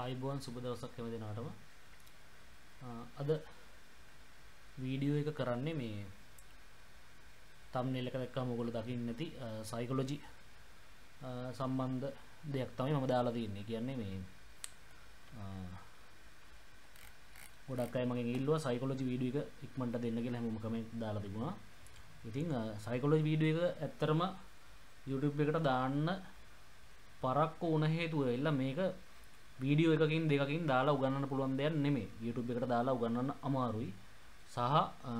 ආයිබෝන් සුබ දවසක් හැම දිනාටම. අද වීඩියෝ එක කරන්නේ මේ තම්බ්නෙල් එක දැක්කම ඔයගොල්ලෝ දකින්න නැති සයිකොලොජි සම්බන්ධ දෙයක් තමයි මම දාලා තියෙන්නේ. කියන්නේ මේ ගොඩක් අය මගෙන් ඉල්ලුවා සයිකොලොජි වීඩියෝ එක ඉක්මනට දෙන්න කියලා හැමෝම කමෙන්ට් දාලා තිබුණා. ඉතින් සයිකොලොජි වීඩියෝ එක ඇත්තරම YouTube එකට දාන්න පරක්කු වුණ හේතුව එල්ල මේක වීඩියෝ එකකින් දෙකකින් දාලා උගන්වන්න පුළුවන් දෙයක් නෙමෙයි. YouTube එකට දාලා උගන්වන්න අමාරුයි. සහ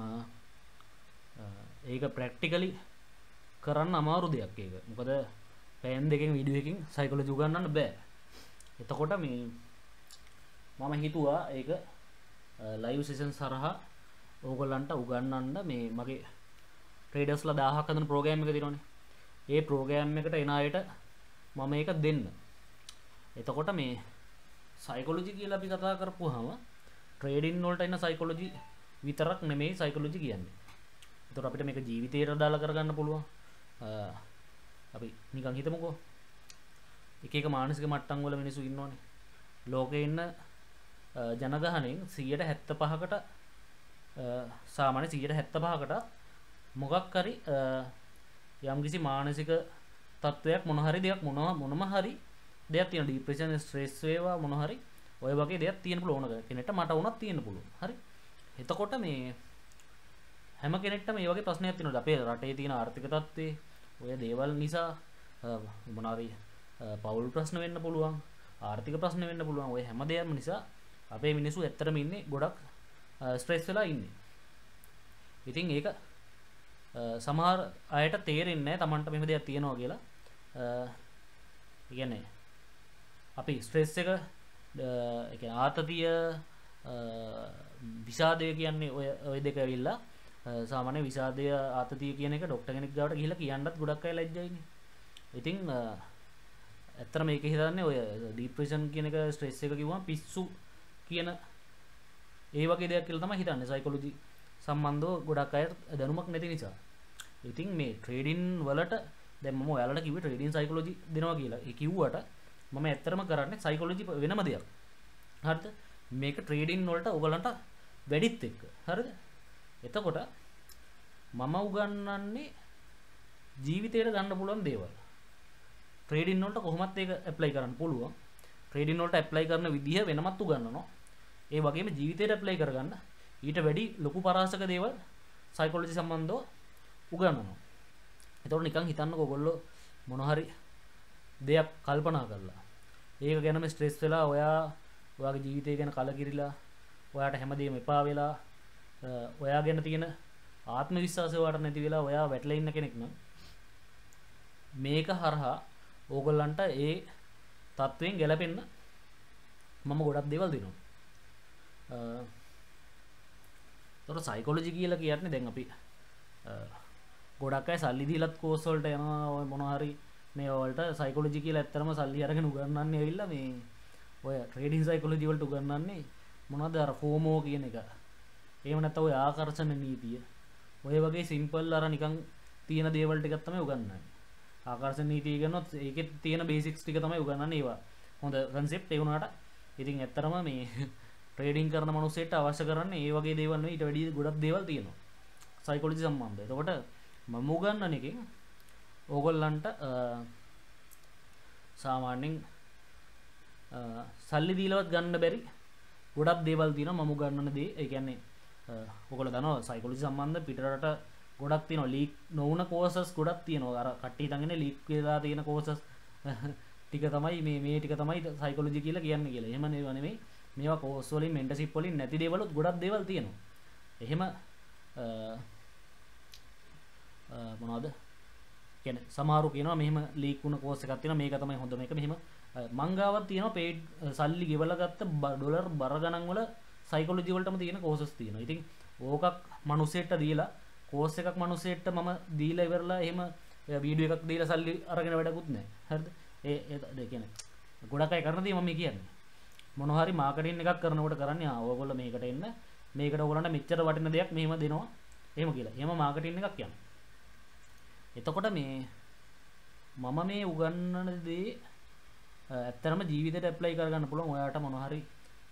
ඒක ප්‍රැක්ටිකලි කරන්න අමාරු දෙයක් ඒක. මොකද පෑන් දෙකකින් වීඩියෝ එකකින් සයිකොලොජි උගන්වන්න බෑ. එතකොට මේ මම හිතුවා ඒක ලයිව් සෙෂන් සරහා ඕගොල්ලන්ට උගන්වන්න මේ මගේ ට්‍රේඩර්ස්ලා 1000ක් හදන ප්‍රෝග්‍රෑම් එක තියෙනවනේ. ඒ ප්‍රෝග්‍රෑම් එකට එන අයට මම ඒක දෙන්න. එතකොට මේ සයිකොලොජි කියලා අපි කතා කරපුවාම ට්‍රේඩින් වලට එන සයිකොලොජි විතරක් නෙමෙයි සයිකොලොජි කියන්නේ. එතකොට අපිට මේක ජීවිතේට දාලා කරගන්න පුළුවන්. අපි නිකන් හිතමුකෝ. එක එක මානසික මට්ටම් වල මිනිස්සු ඉන්නෝනේ. ලෝකේ ඉන්න ජනගහණයෙන් 175කට සාමාන්‍ය 175කට මොකක් හරි යම්කිසි මානසික තත්වයක් මොන හරි දෙයක් මොනම හරි දෙයක් තියෙන ડિප්‍රෙෂන් ස්ට්‍රෙස් වේවා මොන හරි ඔය වගේ දෙයක් තියෙන පුළුවන් කෙනෙක්ට මට වුණත් තියෙන්න පුළුවන්. හරි. එතකොට මේ හැම කෙනෙක්ටම මේ වගේ ප්‍රශ්නයක් තියෙනවා. අපේ රටේ තියෙන ආර්ථික තත්ත්වේ ඔය දේවල් නිසා මොනවාරි පෞල් ප්‍රශ්න වෙන්න පුළුවන්. ආර්ථික ප්‍රශ්න වෙන්න පුළුවන්. ඔය හැම දෙයක්ම නිසා අපේ මිනිස්සු ඇත්තටම ඉන්නේ ගොඩක් ස්ට්‍රෙස් වෙලා ඉන්නේ. ඉතින් ඒක සමහර අයට තේරෙන්නේ නැහැ Tamanට මෙහෙම දෙයක් තියෙනවා කියලා. ඒ කියන්නේ අපි ස්ට්‍රෙස් එක ඒ කියන්නේ ආතතිය විෂාදය කියන්නේ ඔය දෙක ඇවිල්ලා සාමාන්‍ය විෂාදය ආතතිය කියන එක ડોක්ටර් කෙනෙක් ගාවට ගිහිල්ලා කියන්නත් ගොඩක් අය ලැජ්ජයිනේ. ඉතින් ඇත්තට මේක හිතන්නේ ඔය ડિප්‍රෙෂන් කියන එක ස්ට්‍රෙස් එක කිව්වම පිස්සු කියන ඒ වගේ දෙයක් කියලා තමයි හිතන්නේ සයිකොලොජි සම්බන්ධව ගොඩක් අය දැනුමක් නැති නිසා. ඉතින් මේ ට්‍රේඩින් වලට දැන් මම ඔයාලට කිව්වේ ට්‍රේඩින් සයිකොලොජි දෙනවා කියලා. ඒ කිව්වට මම ඇත්තටම කරන්නේ සයිකොලොජි වෙනම දෙයක්. හරිද? මේක ට්‍රේඩින් වලට ඔයගලන්ට වැඩිත් එක්ක. හරිද? එතකොට මම උගන්වන්නේ ජීවිතේට ගන්න පුළුවන් දේවල්. ට්‍රේඩින් වලට කොහොමත් ඒක ඇප්ලයි කරන්න පුළුවන්. ට්‍රේඩින් වලට ඇප්ලයි කරන විදිහ වෙනමත් උගන්වනවා. ඒ වගේම ජීවිතේට ඇප්ලයි කරගන්න ඊට වැඩි ලොකු පරාසක දේවල් සයිකොලොජි සම්බන්ධව උගන්වනවා. එතකොට නිකන් හිතන්නකෝ ඔයගොල්ලෝ මොන හරි දෙයක් කල්පනා කරලා ඒක ගැනම ස්ට්‍රෙස් වෙලා ඔයාගේ ජීවිතය ගැන කලකිරිලා ඔයාට හැමදේම එපා වෙලා ඔයා ගැන තියෙන ආත්ම විශ්වාසය ඔයාට නැති වෙලා ඔයා වැටලා ඉන්න කෙනෙක් නම් මේක හරහා ඕගොල්ලන්ට ඒ තත්වයෙන් ගැලපෙන්න මම ගොඩක් දේවල් දෙනවා. ඒතකොට සයිකොලොජි කියලා කියන්නේ දැන් අපි ගොඩක් අය සල්ලි දීලත් කෝස් වලට යනවා ඔය මොන හරි මේ වලට සයිකොලොජි කියලා ඇත්තටම සල්ලි අරගෙන උගන්වන්නේ ඇවිල්ලා මේ ඔය ට්‍රේඩින් සයිකොලොජි වලට උගන්වන්නේ මොනවද අර ෆෝමෝ කියන එක. එහෙම නැත්නම් ඔය ආකර්ෂණ නීතිය. ඔය වගේ සිම්පල් අර නිකන් තියෙන දේවල් ටිකක් තමයි උගන්වන්නේ. ආකර්ෂණ නීතිය කියනොත් ඒකේ තියෙන බේසික්ස් ටික තමයි උගන්වන්නේ ඒවා. හොඳ කන්සෙප්ට් ඒ වුණාට ඉතින් ඇත්තටම මේ ට්‍රේඩින් කරන මිනිස්සෙට අවශ්‍ය කරන්නේ ඒ වගේ දේවල් නෙවෙයි ඊට වැඩි ගොඩක් දේවල් තියෙනවා. සයිකොලොජි සම්බන්ධ. එතකොට මම උගන්වන එකෙන් ඕගොල්ලන්ට සාමාන්‍යයෙන් සල්ලි දීලවත් ගන්න බැරි ගොඩක් දේවල් තියෙනවා මම උගන්වන දේ. ඒ කියන්නේ ඔයගොල්ලෝ දන්නවා සයිකොලොජි සම්බන්ධ පිටරට ගොඩක් තියෙනවා. ලීක් නොවුන කෝසස් ගොඩක් තියෙනවා. අර කට්ටිය හිතන්නේ ලීක් වෙලා තියෙන කෝසස් ටික තමයි මේ ටික තමයි සයිකොලොජි කියලා කියන්නේ කියලා. එහෙම නෙවෙයි. මේවා කෝස් වලින් මෙන්ටර්ෂිප් වලින් නැති දේවලුත් ගොඩක් දේවල් තියෙනවා. එහෙම මොනවද? කියන්නේ සමහරු කියනවා මෙහෙම ලීක් වුණ කෝස් එකක් තියෙනවා මේක තමයි හොඳ මේක මෙහෙම මං ගාවක් තියෙනවා පේඩ් සල්ලි ගෙවලා ගත්ත ඩොලර් බර ගණන් වල සයිකොලොජි වලටම තියෙන කෝසස් තියෙනවා. ඉතින් ඕකක් මිනිස්සෙට දීලා කෝස් එකක් මිනිස්සෙට මම දීලා ඉවරලා එහෙම වීඩියෝ එකක් දීලා සල්ලි අරගෙන වැඩකුත් නැහැ. හරිද? ඒ කියන්නේ ගොඩක් අය කරන දේ මම කියන්නේ. මොන හරි මාකටිං එකක් කරනකොට කරන්නේ ඔයගොල්ලෝ මේකට එන්න මේකට ඔයගොල්ලන්ට මෙච්චර වටින දෙයක් මෙහෙම දෙනවා එහෙම කියලා. එහෙම මාකටිං එකක් යනවා. එතකොට මේ මම මේ උගන්වන දේ ඇත්තටම ජීවිතයට ඇප්ලයි කරගන්න පුළුවන්. ඔයාට මොනවා හරි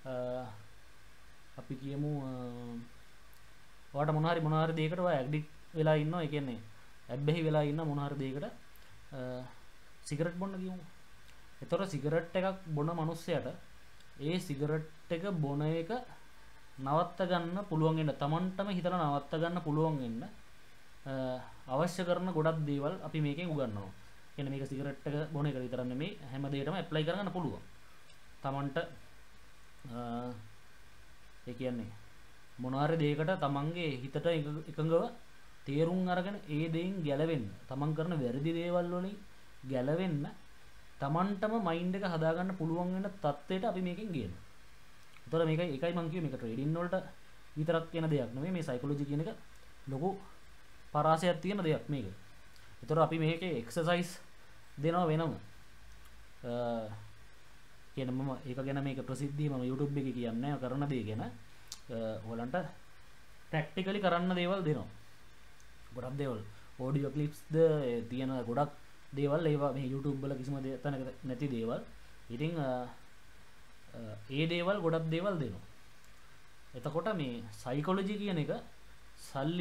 අපි කියමු ඔයාට මොනවා හරි දෙයකට ඔයා ඇඩික්ට් වෙලා ඉන්නවා. ඒ කියන්නේ ඇබ්බැහි වෙලා ඉන්න මොනවා හරි දෙයකට සිගරට් බොන්න කියමු. එතකොට සිගරට් එකක් බොන මිනිස්සයාට ඒ සිගරට් එක බොන එක නවත්ත ගන්න පුළුවන් වෙන තමන්ටම හිතලා නවත්ත ගන්න පුළුවන් වෙන්න අවශ්‍ය කරන ගොඩක් දේවල් අපි මේකෙන් උගන්වනවා. කියන්නේ මේක සිගරට් එක බොන එක විතරක් නෙමෙයි හැම දෙයකටම ඇප්ලයි කරගන්න පුළුවන්. තමන්ට ඒ කියන්නේ මොනවා හරි දෙයකට තමන්ගේ හිතට එකඟව තේරුම් අරගෙන ඒ දෙයින් ගැලවෙන්න තමන් කරන වැරදි දේවල් වලින් ගැලවෙන්න තමන්ටම මයින්ඩ් එක හදාගන්න පුළුවන් වෙන තත්ත්වයට අපි මේකෙන් ගේනවා. ඒතර මේක එකයි මම කිව්වේ මේක ට්‍රේඩින් වලට විතරක් කියන දෙයක් නෙමෙයි මේ සයිකොලොජි කියන එක ලොකු පරාසයක් තියෙන දෙයක් මේක. ඒතර අපි මේකේ එක්සර්සයිස් දෙනවා වෙනම. කියන මම ඒක ගැන මේක ප්‍රසිද්ධිය මම YouTube එකේ කියන්නේ කරන දේ ගැන ඔයාලන්ට ප්‍රැක්ටිකලි කරන්න දේවල් දෙනවා. ගොඩක් දේවල් ඔඩියෝ ක්ලිප්ස් ද තියෙන ගොඩක් දේවල් ඒවා මේ YouTube වල කිසිම තැනක නැති දේවල්. ඉතින් ඒ දේවල් ගොඩක් දේවල් දෙනවා. එතකොට මේ සයිකොලොජි කියන එක සල්ලි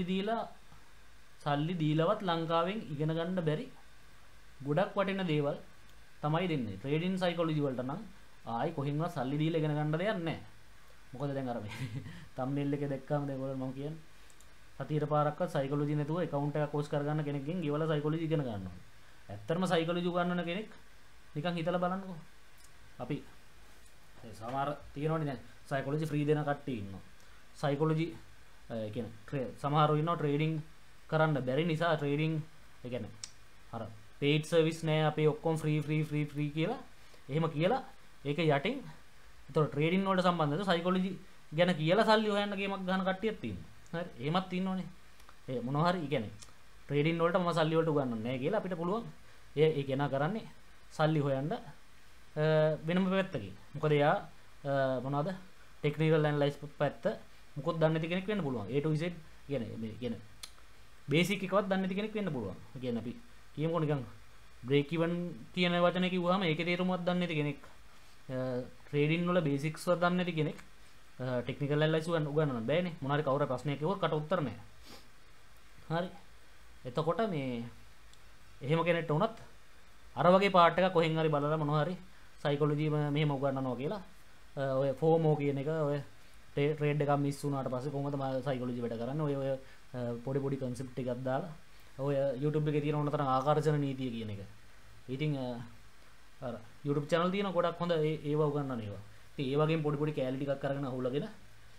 දීලවත් ලංකාවෙන් ඉගෙන ගන්න බැරි ගොඩක් වටින දේවල් තමයි දෙන්නේ. ට්‍රේඩින් සයිකොලොජි වලට නම් ආයි කොහෙන්වත් සල්ලි දීලා ඉගෙන ගන්න දෙයක් නැහැ. මොකද දැන් අර මේ තම්බ්නෙල් එකේ දැක්කම දැන් ඔයාලා මම කියන්නේ සතියට පාරක්වත් සයිකොලොජි නැතුව account එකක් කෝස් කරගන්න කෙනෙක්ගෙන් ගෙවලා සයිකොලොජි ඉගෙන ගන්නවා. ඇත්තටම සයිකොලොජි උගන්වන කෙනෙක් නිකන් හිතලා බලන්නකෝ. අපි සමහර තියෙනවනේ දැන් සයිකොලොජි ෆ්‍රී දෙන කට්ටිය ඉන්නවා. සයිකොලොජි කියන්නේ සමහරව ඉන්නවා ට්‍රේඩින් කරන්න බැරි නිසා ට්‍රේඩින් ඒ කියන්නේ අර paid service නෑ අපේ ඔක්කොම free කියලා එහෙම කියලා ඒක යටින් ඒතකොට ට්‍රේඩින් වලට සම්බන්ධව සයිකොලොජි ගැන කියලා සල්ලි හොයන්න ගේමක් ගන්න කට්ටියක් තියෙනවා. හරි එහෙමත් ඉන්නෝනේ. ඒ මොනවා හරි කියන්නේ ට්‍රේඩින් වලට මම සල්ලි වලට උගන්වන්නේ නැහැ කියලා අපිට පුළුවන්. ඒ කෙනා කරන්නේ සල්ලි හොයන්න වෙනම පැත්තකින්. මොකද එයා මොනවද ටෙක්නිකල් ඇනලයිස් පැත්ත මොකොත් දන්නේ නැති කෙනෙක් වෙන්න පුළුවන්. A to Z කියන්නේ බේසික් එකවත් දන්නේ නැති කෙනෙක් වෙන්න පුළුවන්. කියන්නේ අපි කියමුකෝ නිකන් බ්‍රේක් ඉවන් කියන වචනේ කිව්වහම ඒකේ තේරුමක් දන්නේ නැති කෙනෙක්. ට්‍රේඩින් වල බේසික්ස් වත් දන්නේ නැති කෙනෙක් ටෙක්නිකල් ඇනලයිස් උගන්වන්න බෑනේ. මොනාරි කවුරු ප්‍රශ්නයක් කිව්වොත් කට උත්තර නැහැ. හරි. එතකොට මේ එහෙම කෙනෙක්ට උනත් අර වගේ පාර්ට් එකක් කොහෙන් හරි බලලා මොනවා හරි සයිකොලොජි මෙහෙම උගන්වනවා කියලා ඔය ෆෝමෝ කියන එක ඔය ට්‍රේඩ් එකක් මිස් වුණාට පස්සේ කොහොමද මම සයිකොලොජි වැඩ කරන්නේ ඔය පොඩි කන්සෙප්ට් ටිකක් දාලා ඔය YouTube එකේ තියෙන ඕන තරම් ආකර්ෂණ නීතිය කියන එක. ඉතින් අර YouTube channel තියෙන ගොඩක් හොඳ ඒවා උගන්වන ඒවා. ඉතින් ඒ වගේම පොඩි කෑලි ටිකක් අරගෙන අහුලගෙන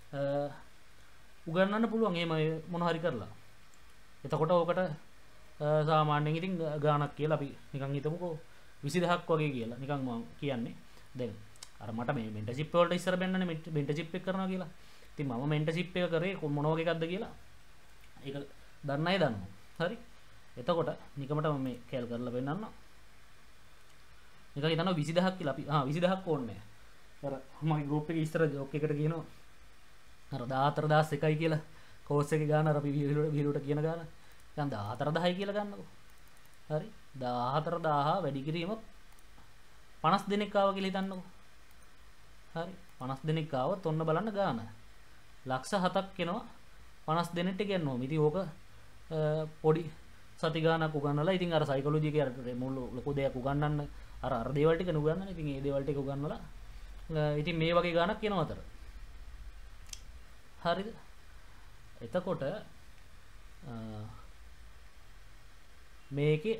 උගන්වන්න පුළුවන් එහෙම මොනවා හරි කරලා. එතකොට ඕකට සාමාන්‍යයෙන් ඉතින් ගාණක් කියලා අපි නිකන් හිතමුකෝ 20000ක් වගේ කියලා. නිකන් මම කියන්නේ දැන් අර මට මේ මෙන්ටර්ෂිප් වලට ඉස්සර බැන්නනේ මෙන්ටර්ෂිප් එක කරනවා කියලා. ඉතින් මම මෙන්ටර්ෂිප් එක කරේ මොන වගේ එකක්ද කියලා ඒක දන්න අය දන්නවා. හරි. එතකොට නිකමට මම මේ කැල් කරලා පෙන්නන්නම්. නිකන් හිතනවා 20000ක් කියලා අපි 20000ක් ඕනේ නැහැ. අර මගේ ගෲප් එකේ ඉස්සර ජෝක් එකට කියනවා අර 14001යි කියලා කෝස් එකේ ගාන අර අපි විහිළුවට කියන ගාන දැන් 14000යි කියලා ගන්නකො. හරි 14000 වැඩි කිරීම 50 දෙනෙක් ආවා කියලා හිතන්නකො. හරි 50 දෙනෙක් ආවොත් ඔන්න බලන්න ගාන. ලක්ෂ 7ක් එනවා 50 දෙනෙක්ට කියනවා. ඉතින් ඕක පොඩි සති ගානක් උගන්වලා ඉතින් අර සයිකොලොජි එකේ මුල් ලොකු දෙයක් උගන්වන්න අර දේවල් ටික නුගන්වන්න. ඉතින් මේ දේවල් ටික උගන්වලා ඉතින් මේ වගේ ගානක් එනවා අතර. හරිද? එතකොට මේකේ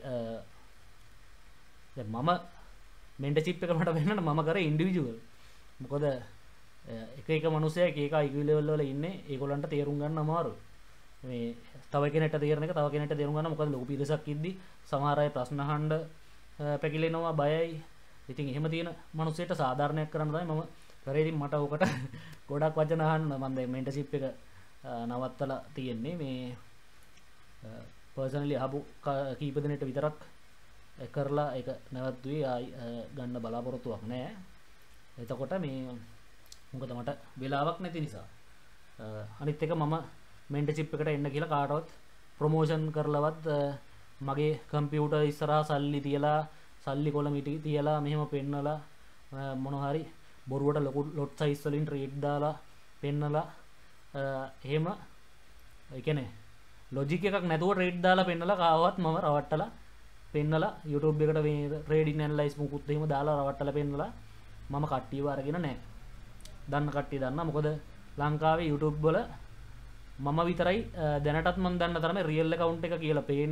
දැන් මම මෙන්ටර්ෂිප් එක මට වෙන්නට මම කරේ ඉන්ඩිවිජුවල්. මොකද එක මිනිස්සෙක් එක IQ level වල ඉන්නේ ඒගොල්ලන්ට තේරුම් ගන්න අමාරුයි. මේ තව කෙනෙක්ට තේරෙන එක තව කෙනෙක්ට තේරුම් ගන්න මොකද ලොකු පිරිසක් ඉද්දි සමහර අය ප්‍රශ්න අහන්න පැකිලෙනවා බයයි. ඉතින් එහෙම තියෙන මිනිස්සෙට සාධාරණයක් කරන්න තමයි මම කරේ. ඉතින් මට ඕකට ගොඩක් වචන අහන්න මම දැන් මෙන්ටර්ෂිප් එක නවත්තලා තියෙන්නේ මේ පර්සනලි අහපු කීප දෙනෙක්ට විතරක් කරලා ඒක නැවතුවේ ආයි ගන්න බලාපොරොත්තුවක් නැහැ. එතකොට මේ මොකද මට වෙලාවක් නැති නිසා අනිත් එක මම මෙන්ටර්ෂිප් එකට එන්න කියලා කාටවත් ප්‍රොමෝෂන් කරලවත් මගේ කම්පියුටර් ඉස්සරහා සල්ලි තියලා සල්ලි කොළ මිටි තියලා මෙහෙම පෙන්නලා මොන හරි බොරුවට ලොකු ලොට් සයිස් වලින් ට්‍රේඩ් දාලා පෙන්නලා එහෙම ඒ කියන්නේ ලොජික් එකක් නැතුව ට්‍රේඩ් දාලා පෙන්නලා කාවවත් මම රවට්ටලා පෙන්නලා YouTube එකට මේ ට්‍රේඩින් ඇනලයිස් මුකුත් එහෙම දාලා රවට්ටලා පෙන්නලා මම කට්ටියව අරගෙන නැහැ. දන්න කට්ටිය දන්නා. මොකද ලංකාවේ YouTube වල මම විතරයි දැනටත් මම දන්න තරමේ රියල් account එක කියලා පේන්න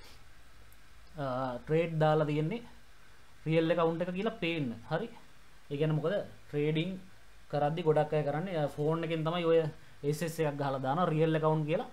ට්‍රේඩ් දාලා තියෙන්නේ රියල් account එක කියලා පේන්න. හරි. ඒ කියන්නේ මොකද ට්‍රේඩින් කරද්දි ගොඩක් අය කරන්නේ ෆෝන් එකෙන් තමයි ඔය SS එකක් ගහලා දානවා රියල් account කියලා.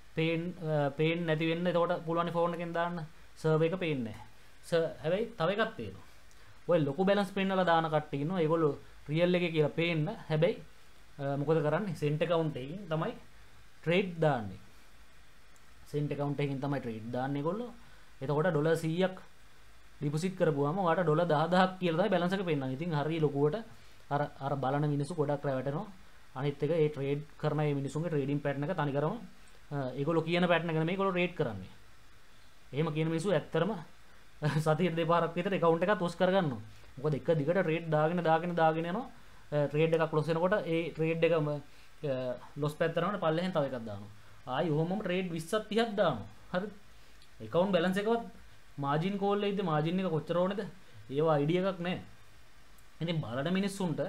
පේන්න නැති වෙන්න. එතකොට පුළුවන් ෆෝන් එකෙන් දාන්න සර්වර් එක පේන්නේ නැහැ. හැබැයි තව එකක් තියෙනවා. ඔය ලොකු බැලන්ස් පෙන්නලා දාන කට්ටිය ඉන්නවා. ඒගොල්ලෝ රියල් එකේ කියලා පේන්න. හැබැයි මොකද කරන්නේ? සෙන්ට් account එකකින් තමයි ට්‍රේඩ් දාන්නේ. සෙන්ට් account එකකින් තමයි ට්‍රේඩ් දාන්නේ ඒගොල්ලෝ. එතකොට ඩොලර් 100ක් ඩිපොසිට් කරපුවාම ඔයාලට ඩොලර් 10000ක් කියලා තමයි බැලන්ස් එක පෙන්නන්නේ. ඉතින් හරිය ලොකුවට අර බලන මිනිස්සු ගොඩක් රැවටෙනවා. අනිත් එක ඒ ට්‍රේඩ් කරන මේ මිනිස්සුන්ගේ ට්‍රේඩින් පැටර්න් එක තනිකරම ඒගොල්ලෝ කියන පැටර්න් එක නෙමෙයි ඒගොල්ලෝ ට්‍රේඩ් කරන්නේ. එහෙම කියන මිනිස්සු ඇත්තටම සතියේ දෙපාරක් විතර account එකත් ඔස් කරගන්නවා. මොකද එක දිගට ට්‍රේඩ් දාගෙන යනවා. ට්‍රේඩ් එකක් ලොස් වෙනකොට ඒ ට්‍රේඩ් එක ලොස් පැත්තට යනකොට පල්ලෙහෙන් තව එකක් දානවා. ආයි ඔහොමම ට්‍රේඩ් 20ක් 30ක් දානවා. හරි. account balance එකවත් මාජින් කෝල් එකේදී මාජින් එක කොච්චර ඕනේද? ඒවා අයිඩියා එකක් නැහැ. ඉතින් බලන මිනිස්සුන්ට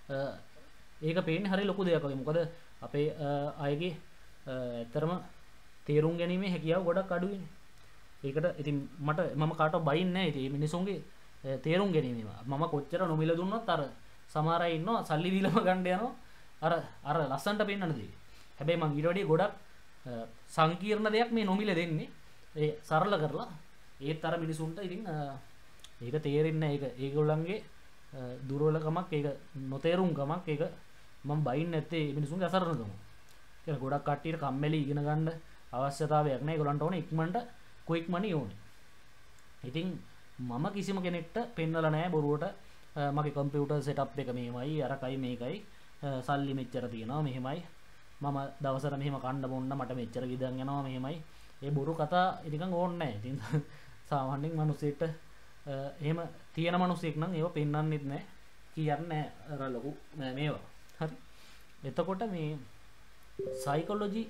ඒක පේන්නේ හරිය ලොකු දෙයක් වගේ. මොකද අපේ අයගේ ඇත්තරම තේරුම් ගැනීමේ හැකියාව ගොඩක් අඩුයිනේ. ඒකට ඉතින් මම කාටවත් බයින්නේ නැහැ. ඉතින් මේ මිනිස්සුන්ගේ තේරුම් ගැනීම මම කොච්චර නොමිල දුන්නත් අර සමහර අය ඉන්නවා සල්ලි දීලම ගන්න යනවා අර ලස්සන්ට පෙන්නන දේ. හැබැයි මං ඊට වැඩිය ගොඩක් සංකීර්ණ දෙයක් මේ නොමිල දෙන්නේ. ඒ සරල කරලා ඒත් අර මිනිසුන්ට ඉතින් ඒක තේරෙන්නේ නැහැ. ඒගොල්ලන්ගේ දුර්වලකමක්, ඒක නොතේරුම්කමක්. ඒක මම බයින්නේ නැත්තේ මේ මිනිසුන්ගේ අසරණකම. කියලා ගොඩක් කට්ටියට කම්මැලි ඉගෙන ගන්න අවශ්‍යතාවයක් නැහැ. ඒගොල්ලන්ට ඕනේ ඉක්මනට ක්වික් මනි ඕනේ. ඉතින් මම කිසිම කෙනෙක්ට පෙන්නලා නැහැ බොරුවට මගේ කම්පියුටර් සෙටප් එක මෙහෙමයි අරකයි මේකයි සල්ලි මෙච්චර තියෙනවා මෙහෙමයි මම දවසට මෙහෙම කන්න බොන්න මට මෙච්චර විදන් යනවා මෙහෙමයි. ඒ බොරු කතා ඉතින් ඕනේ නැහැ. ඉතින් සාමාන්‍යයෙන් මිනිස්සෙක්ට එහෙම තියෙන මිනිස්සෙක් නම් ඒව පෙන්වන්නෙත් නැහැ. කියන්නේ අර ලොකු මේවා. හරි. එතකොට මේ සයිකොලොජි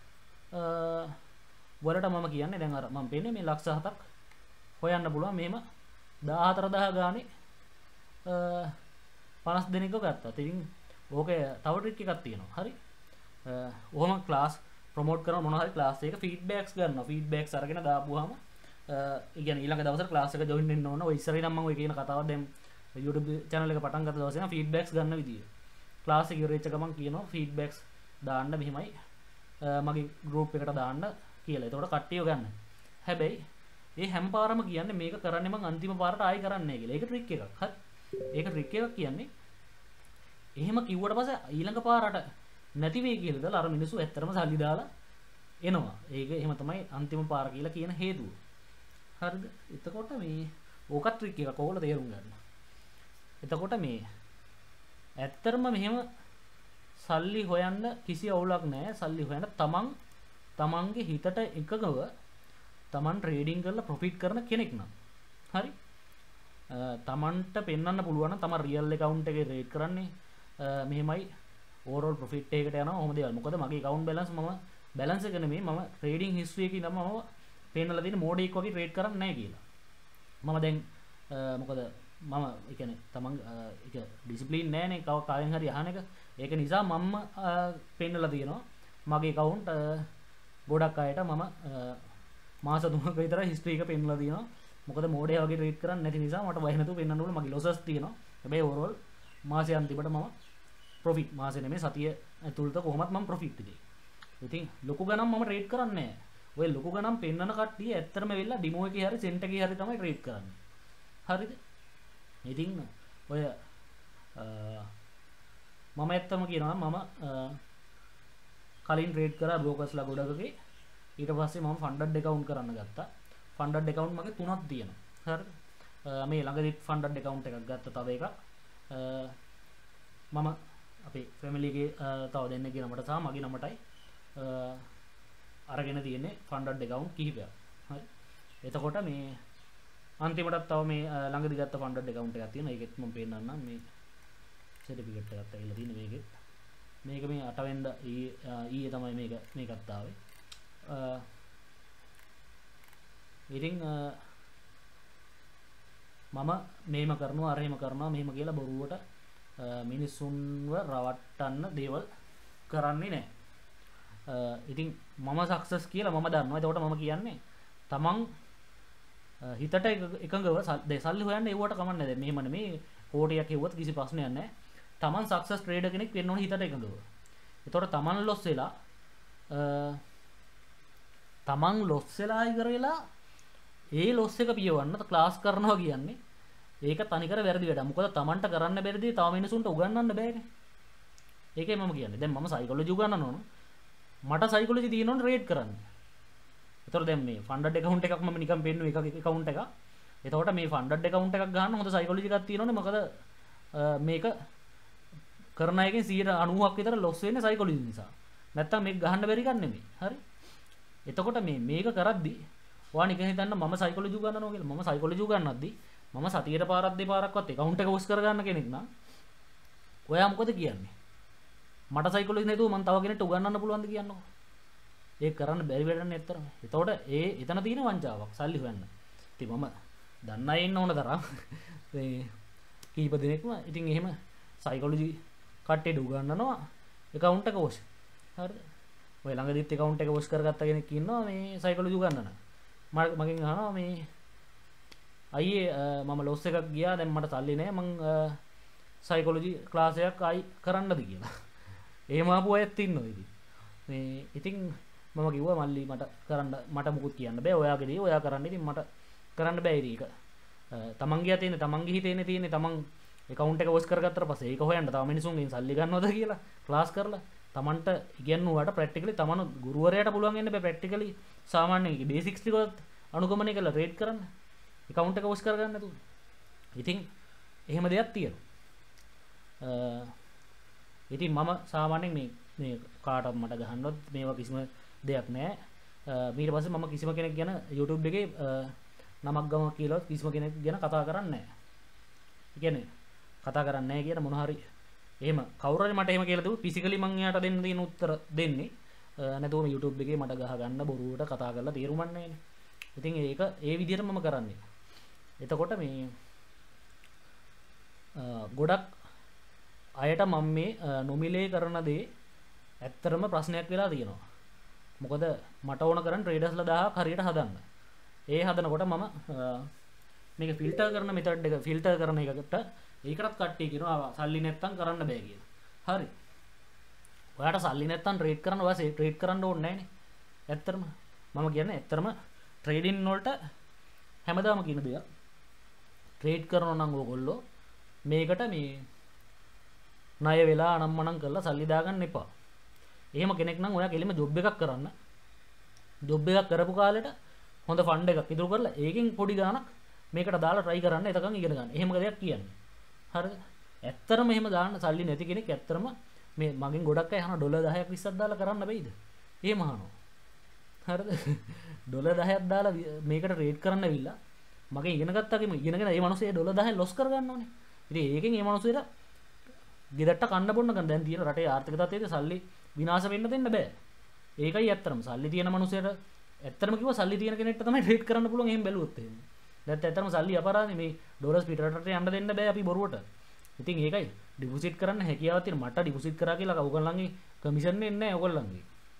වලට මම කියන්නේ දැන් අර මම පෙන්නේ මේ ලක්ෂ 7ක් හොයන්න පුළුවන් මෙහෙම 14000 ගානේ 50 දෙනෙක්ව ගත්තා. ඉතින් ඕකේ තව ට්‍රික් එකක් තියෙනවා. හරි. ඔහොම ක්ලාස් ප්‍රොමෝට් කරන මොනවා හරි ක්ලාස් එකක ෆීඩ්බැක්ස් ගන්නවා. ෆීඩ්බැක්ස් අරගෙන දාපුවාම ඒ කියන්නේ ඊළඟ දවසට ක්ලාස් එක ජොයින් වෙන්න ඕන. ඔය ඉස්සරහින් නම් මම ඔය කියන කතාවක් දැන් YouTube channel එක පටන් ගත්ත දවසේ නම් ෆීඩ්බැක්ස් ගන්න විදිය. ක්ලාස් එක ඉවරෙච්ච ගමන් කියනවා ෆීඩ්බැක්ස් දාන්න මෙහිමයි මගේ ගෲප් එකට දාන්න කියලා. එතකොට කට්ටියව ගන්න. හැබැයි ඒ හැම පාරම කියන්නේ මේක කරන්නේ මං අන්තිම පාරට ආයි කරන්නේ නැහැ කියලා. ඒක ට්‍රික් එකක්. හරි. ඒක ට්‍රික් එකක් කියන්නේ එහෙම කිව්වට පස්සේ ඊළඟ පාරට නැති වෙයි කියලා දාලා අර මිනිස්සු ඇත්තටම සල්ලි දාලා එනවා. ඒක එහෙම තමයි අන්තිම පාර කියලා කියන හේතුව. හරිද? එතකොට මේ ඕක ට්‍රික් එකක් ඕගොල්ලෝ තේරුම් ගන්න. එතකොට මේ ඇත්තටම මෙහෙම සල්ලි හොයන්න කිසි අවුලක් නැහැ. සල්ලි හොයන්න තමන්ගේ හිතට එකගව තමන් ට්‍රේඩින් කරලා ප්‍රොෆිට් කරන කෙනෙක් නම්. හරි. තමන්ට පෙන්වන්න පුළුවන් නම් තමන් රියල් account එකේ ට්‍රේඩ් කරන්නේ මෙහෙමයි ඕවරෝල් ප්‍රොෆිට් එකකට යනවා. ඔහොම දේවල්. මොකද මගේ account balance මම balance එක නෙමෙයි මම ට්‍රේඩින් හිස්ටරි එකේ ඉඳන්ම මම පෙන්නලා තියෙන මොඩෙක් වගේ ට්‍රේඩ් කරන්නේ නැහැ කියලා. මම දැන් මොකද මම ඒ කියන්නේ තමන් ඒක ඩිසිප්ලින් නැහැනේ කාගෙන් හරි අහන එක. ඒක නිසා මම පෙන්නලා තියෙනවා මගේ account ගොඩක් අයට මම මාස 3ක විතර හිස්ටරි එක පෙන්නලා තියෙනවා. මොකද මොඩේ වගේ ට්‍රේඩ් කරන්නේ නැති නිසා මට බය නැතුව පෙන්වන්න ඕන මගේ ලොසස් තියෙනවා. හැබැයි ඕවරෝල් මාසෙ අන්තිමට මම ප්‍රොෆිට් මාසෙ නෙමෙයි සතිය ඇතුළත කොහොමත් මම ප්‍රොෆිට් එකේ. ඉතින් ලොකු ගණන් මම ට්‍රේඩ් කරන්නේ නැහැ. ඔය ලොකු ගණන් පෙන්නන කට්ටිය ඇත්තටම වෙලා ඩිමෝ එකේ හරි සෙන්ට් එකේ හරි තමයි ට්‍රේඩ් කරන්නේ. හරිද? ඉතින් ඔය මම ඇත්තම කියනවා මම කලින් ට්‍රේඩ් කරා බ්‍රෝකර්ස්ලා ගොඩකගේ. ඊට පස්සේ මම ෆන්ඩඩ් account කරන්න ගත්තා. ෆන්ඩඩ් account මගේ 3ක් තියෙනවා. හරිද? මේ ළඟදිත් ෆන්ඩඩ් account එකක් ගත්තා තව එකක්. මම අපේ ෆැමිලි එකේ තව දෙන්නෙක්ගේ නමට සහ මගේ නමටයි අරගෙන තියෙන්නේ ෆන්ඩඩ් account කිහිපයක්. හරි. එතකොට මේ අන්තිමටත් තව මේ ළඟදි ගත්ත ෆන්ඩඩ් account එකක් තියෙනවා. ඒකෙත් මම පෙන්නන්නම් මේ සර්ටිෆිකේට් එකක් ඇවිල්ලා තියෙන මේකෙත්. මේක මේ 8 වෙනිදා ඊයේ තමයි මේකත් ආවේ. ඉතින් මම මේම කරනවා අර එහෙම කරනවා මෙහෙම කියලා බොරුවට මිනිස්සුන්ව රවට්ටන්න දේවල් කරන්නේ නැහැ. ඉතින් මම සක්සස් කියලා මම දන්නවා. එතකොට මම කියන්නේ තමන් හිතට එකඟව සල්ලි හොයන්න ඒවට කමන්නේ නැහැ. දැන් මෙහෙම නෙමේ කෝටියක් හෙව්වත් කිසි ප්‍රශ්නයක් නැහැ. තමන් සක්සස් ට්‍රේඩර් කෙනෙක් වෙන්න ඕන හිතට එකඟව. එතකොට තමන් ලොස් වෙලා ඉවර වෙලා ඒ ලොස් එක පියවන්න ක්ලාස් කරනවා කියන්නේ ඒක තනිකර වැරදි වැඩක්. මොකද තමන්ට කරන්න බැරි දේ තව මිනිසුන්ට උගන්වන්න බෑනේ. ඒකයි මම කියන්නේ. දැන් මම සයිකොලොජි උගන්වන්න ඕන. මට සයිකොලොජි තියෙනවනේ රේට් කරන්න. එතකොට දැන් මේ ෆන්ඩඩ් account එකක් මම නිකන් පෙන්නුව එකක account එකක්. එතකොට මේ ෆන්ඩඩ් account එකක් ගන්න හොඳ සයිකොලොජි එකක් තියෙනවනේ. මොකද මේක කරන එකෙන් 90%ක් විතර ලොස් වෙන්නේ සයිකොලොජි නිසා. නැත්තම් මේක ගහන්න බැරි එකක් නෙමෙයි. හරි. එතකොට මේක කරද්දී ඔයා නිකන් හිතන්න මම සයිකොලොජි උගන්වනවා කියලා. මම සයිකොලොජි උගන්වද්දී මම සතියට පාරක් දෙපාරක්වත් account එක වොස් කරගන්න කෙනෙක් නම් ඔයා මොකද කියන්නේ? මට සයිකොලොජි නැතුව මම තව කෙනෙක්ට උගන්වන්න පුළුවන්ද කියන්නකෝ. ඒක කරන්න බැරි වැඩන්නේ ඇත්තටම. එතකොට එතන තියෙන වංචාවක් සල්ලි හොයන්න. ඉතින් මම දන්න අය ඉන්න ඕන තරම් මේ කීප දෙනෙක්ම ඉතින් එහෙම සයිකොලොජි කට්ටියට උගන්වනවා account එක වොස්. හරිද? ඔය ළඟදිත් account එක වොස් කරගත්ත කෙනෙක් ඉන්නවා මේ සයිකොලොජි උගන්වන. මගෙන් අහනවා මේ අයියේ මම ලොස් එකක් ගියා දැන් මට සල්ලි නැහැ මං සයිකොලොජි ක්ලාස් එකක් ආයි කරන්නද කියලා. එහෙම ආපු අයත් ඉන්නවා ඉතින්. මේ ඉතින් මම කිව්වා මල්ලි මට මුකුත් කියන්න බෑ. ඔයාගේ දේ ඔයා කරන්න. ඉතින් මට කරන්න බෑ ඒක. තමන්ගේ අතේ තමන්ගේ හිතේ තියෙන්නේ තමන් account එක වොස් කරගත්තට පස්සේ ඒක හොයන්න තව මිනිසුන්ගෙන් සල්ලි ගන්නවද කියලා ක්ලාස් කරලා තමන්ට ඉගෙනුවාට ප්‍රැක්ටිකලි තමන් ගුරුවරයාට පුළුවන් වෙන්න බෑ ප්‍රැක්ටිකලි සාමාන්‍යයෙන් බේසික්ස් ටිකවත් අනුගමනය කරලා රේට් කරන්න account එක වොස් කරගන්න නැතුව. ඉතින් එහෙම දෙයක් තියෙනවා. ඉතින් මම සාමාන්‍යයෙන් මේ කාටවත් මට ගහන්නවත් මේවා කිසිම දෙයක් නැහැ. ඊට පස්සේ මම කිසිම කෙනෙක් ගැන YouTube එකේ නමක් ගම කියලා කිසිම කෙනෙක් ගැන කතා කරන්නේ නැහැ. ඒ කියන්නේ කතා කරන්නේ නැහැ කියන මොන හරි එහෙම කවුරු හරි මට එහෙම කියලා දුවු ෆිසිකලි මං එයාට දෙන්න තියෙන උත්තර දෙන්නේ. නැතුවම YouTube එකේ මට ගහ ගන්න බොරුවට කතා කරලා තේරුම් ගන්න නෑනේ. ඉතින් ඒක ඒ විදිහට මම කරන්නේ. එතකොට මේ ගොඩක් අයට මම මේ නොමිලේ කරන දේ ඇත්තරම ප්‍රශ්නයක් වෙලා තියෙනවා. මොකද මට ඕන කරන් ට්‍රේඩර්ස්ලා 1000ක් හරියට හදන්න. ඒ හදනකොට මම මේක ෆිල්ටර් කරන මෙතඩ් එක ෆිල්ටර් කරන එකට ඒකටත් කට්ටිය කියනවා සල්ලි නැත්තම් කරන්න බෑ කියලා. හරි. ඔයාට සල්ලි නැත්තම් ට්‍රේඩ් කරන්න ඔයා ට්‍රේඩ් කරන්න ඕනේ නැහනේ. ඇත්තරම මම කියන්නේ ඇත්තරම ට්‍රේඩින් වලට හැමදාම කියන දෙයක් ට්‍රේඩ් කරනවා නම් ඕගොල්ලෝ මේකට මේ ණය වෙලා අනම්මනම් කරලා සල්ලි දාගන්න එපා. එහෙම කෙනෙක් නම් ඔයා කෙලිම ජොබ් එකක් කරන්න. ජොබ් එකක් කරපු කාලෙට හොඳ ෆන්ඩ් එකක් ඉතුරු කරලා ඒකෙන් පොඩි ගාණක් මේකට දාලා try කරන්න එතකන් ඉගෙන ගන්න. එහෙම දෙයක් කියන්නේ. හරිද? ඇත්තරම එහෙම දාන්න සල්ලි නැති කෙනෙක් ඇත්තරම මේ මගෙන් ගොඩක් අය අහන ඩොලර් 10ක් 20ක් දාලා කරන්න බැයිද? එහෙම අහනවා. හරිද? ඩොලර් 10ක් දාලා මේකට රේට් කරන්න ඇවිල්ලා මගෙන් ඉගෙන ගත්තාගෙම ඉගෙනගෙන ඒ මිනිස්සේ ඩොලර් 10 ලොස් කර ගන්නවනේ. ඉතින් ඒකෙන් ඒ මිනිස්සුන්ට ගෙදරට කන්න බොන්න ගන්න දැන් තියෙන රටේ ආර්ථික තත්ත්වයේ සල්ලි විනාශ වෙන්න දෙන්න බෑ. ඒකයි ඇත්තටම සල්ලි තියෙන මිනිස්සුන්ට ඇත්තටම කිව්වා සල්ලි තියෙන කෙනෙක්ට තමයි ට්‍රේඩ් කරන්න පුළුවන් එහෙම බැලුවොත් එහෙම. නැත්නම් ඇත්තටම සල්ලි අපරාධනේ මේ ඩොලර්ස් පිටරටට යන්න දෙන්න බෑ අපි බොරුවට. ඉතින් ඒකයි ඩිපොසිට් කරන්න හැකියාවක් තියෙන මට ඩිපොසිට් කරා කියලා ඔයගොල්ලන්ගේ කමිෂන් එන්නේ නැහැ ඔයගොල්ලන්ගේ.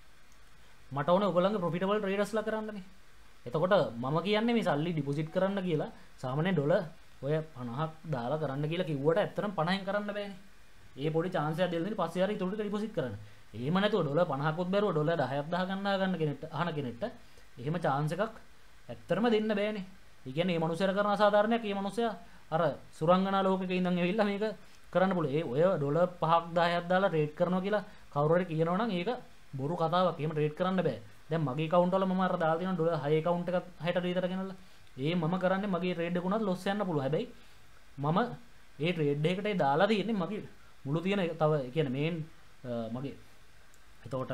මට ඕනේ ඔයගොල්ලන්ගේ ප්‍රොෆිටබල් ට්‍රේඩර්ස්ලා කරන්නනේ. එතකොට මම කියන්නේ මේ සල්ලි ඩිපොසිට් කරන්න කියලා සාමාන්‍ය ඩොලර් ඔය 50ක් දාලා කරන්න කියලා කිව්වට ඇත්තටම 50න් කරන්න බෑනේ. ඒ පොඩි chance එකක් දෙන්න පස්සේ හරි ඊටු ටික ඩිපොසිට් කරන්න. එහෙම නැතුව ඩොලර් 50ක්වත් බැරුව ඩොලර් 10ක් ගන්න කෙනෙක්ට අහන කෙනෙක්ට එහෙම chance එකක් ඇත්තටම දෙන්න බෑනේ. ඒ කියන්නේ මේ මනුස්සයර කරන අසාධාරණයක් මේ මනුස්සයා අර සුරංගනා ලෝකෙක ඉඳන් ඇවිල්ලා මේක කරන්න පුළුවන්. ඒ ඔය ඩොලර් 5ක් 10ක් දාලා රේට් කරනවා කියලා කවුරු හරි කියනවා නම් ඒක බොරු කතාවක්. එහෙම රේට් කරන්න බෑ. දැන් මගේ account වල මම අර දාලා තියෙන ඩොලර් 6 account එකක් 60ට විතර ගෙනල්ලා ඒ මම කරන්නේ මගේ ට්‍රේඩ් එක උනත් ලොස් යන්න පුළුවන්. හැබැයි මම ඒ ට්‍රේඩ් එකට දාලා තියෙන්නේ මගේ මුළු තියෙන තව කියන්නේ මේන් මගේ එතකොට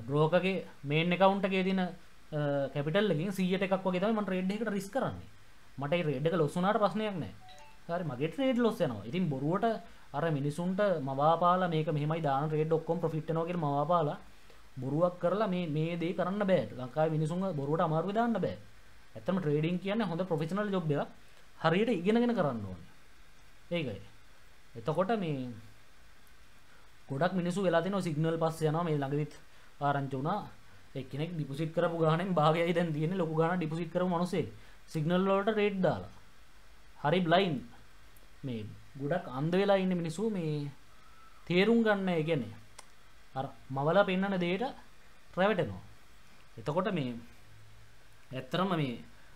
බ්‍රෝකර්ගේ මේන් account එකේ තියෙන කැපිටල් එකකින් 100ට එකක් වගේ තමයි මම ට්‍රේඩ් එකකට රිස්ක් කරන්නේ. මට ඒ ට්‍රේඩ් එක ලොස් වුණාට ප්‍රශ්නයක් නැහැ. හරි මගේ ට්‍රේඩ් ලොස් වෙනවා. ඉතින් බොරුවට අර මිනිසුන්ට මවාපාලා මේක මෙහෙමයි දාන ට්‍රේඩ් ඔක්කොම ප්‍රොෆිට් වෙනවා කියලා මවාපාලා බොරුවක් කරලා මේ දේ කරන්න බෑ. ලංකාවේ මිනිසුන්ව බොරුවට අමාරුවේ දාන්න බෑ. ඇත්තම ට්‍රේඩින් කියන්නේ හොඳ ප්‍රොෆෙෂනල් ජොබ් එකක්. හරියට ඉගෙනගෙන කරන්න ඕනේ. ඒකයි. එතකොට මේ ගොඩක් මිනිස්සු වෙලා තිනවා සිග්නල් පස්සේ යනවා මේ ළඟදිත් ආරංචි වුණා. එක්කෙනෙක් ඩිපොසිට් කරපු ගාණෙන් භාගයයි දැන් තියෙන්නේ ලොකු ගාණක් ඩිපොසිට් කරපු මිනිස්සෙක්. සිග්නල් වලට රේට් දාලා. හරි බ්ලයින්ඩ්. මේ ගොඩක් අන්ධ වෙලා ඉන්න මිනිස්සු මේ තේරුම් ගන්න නැහැ කියන්නේ. අර මවලා පෙන්නන දෙයට රැවටෙනවා. එතකොට මේ ඇත්තරම මේ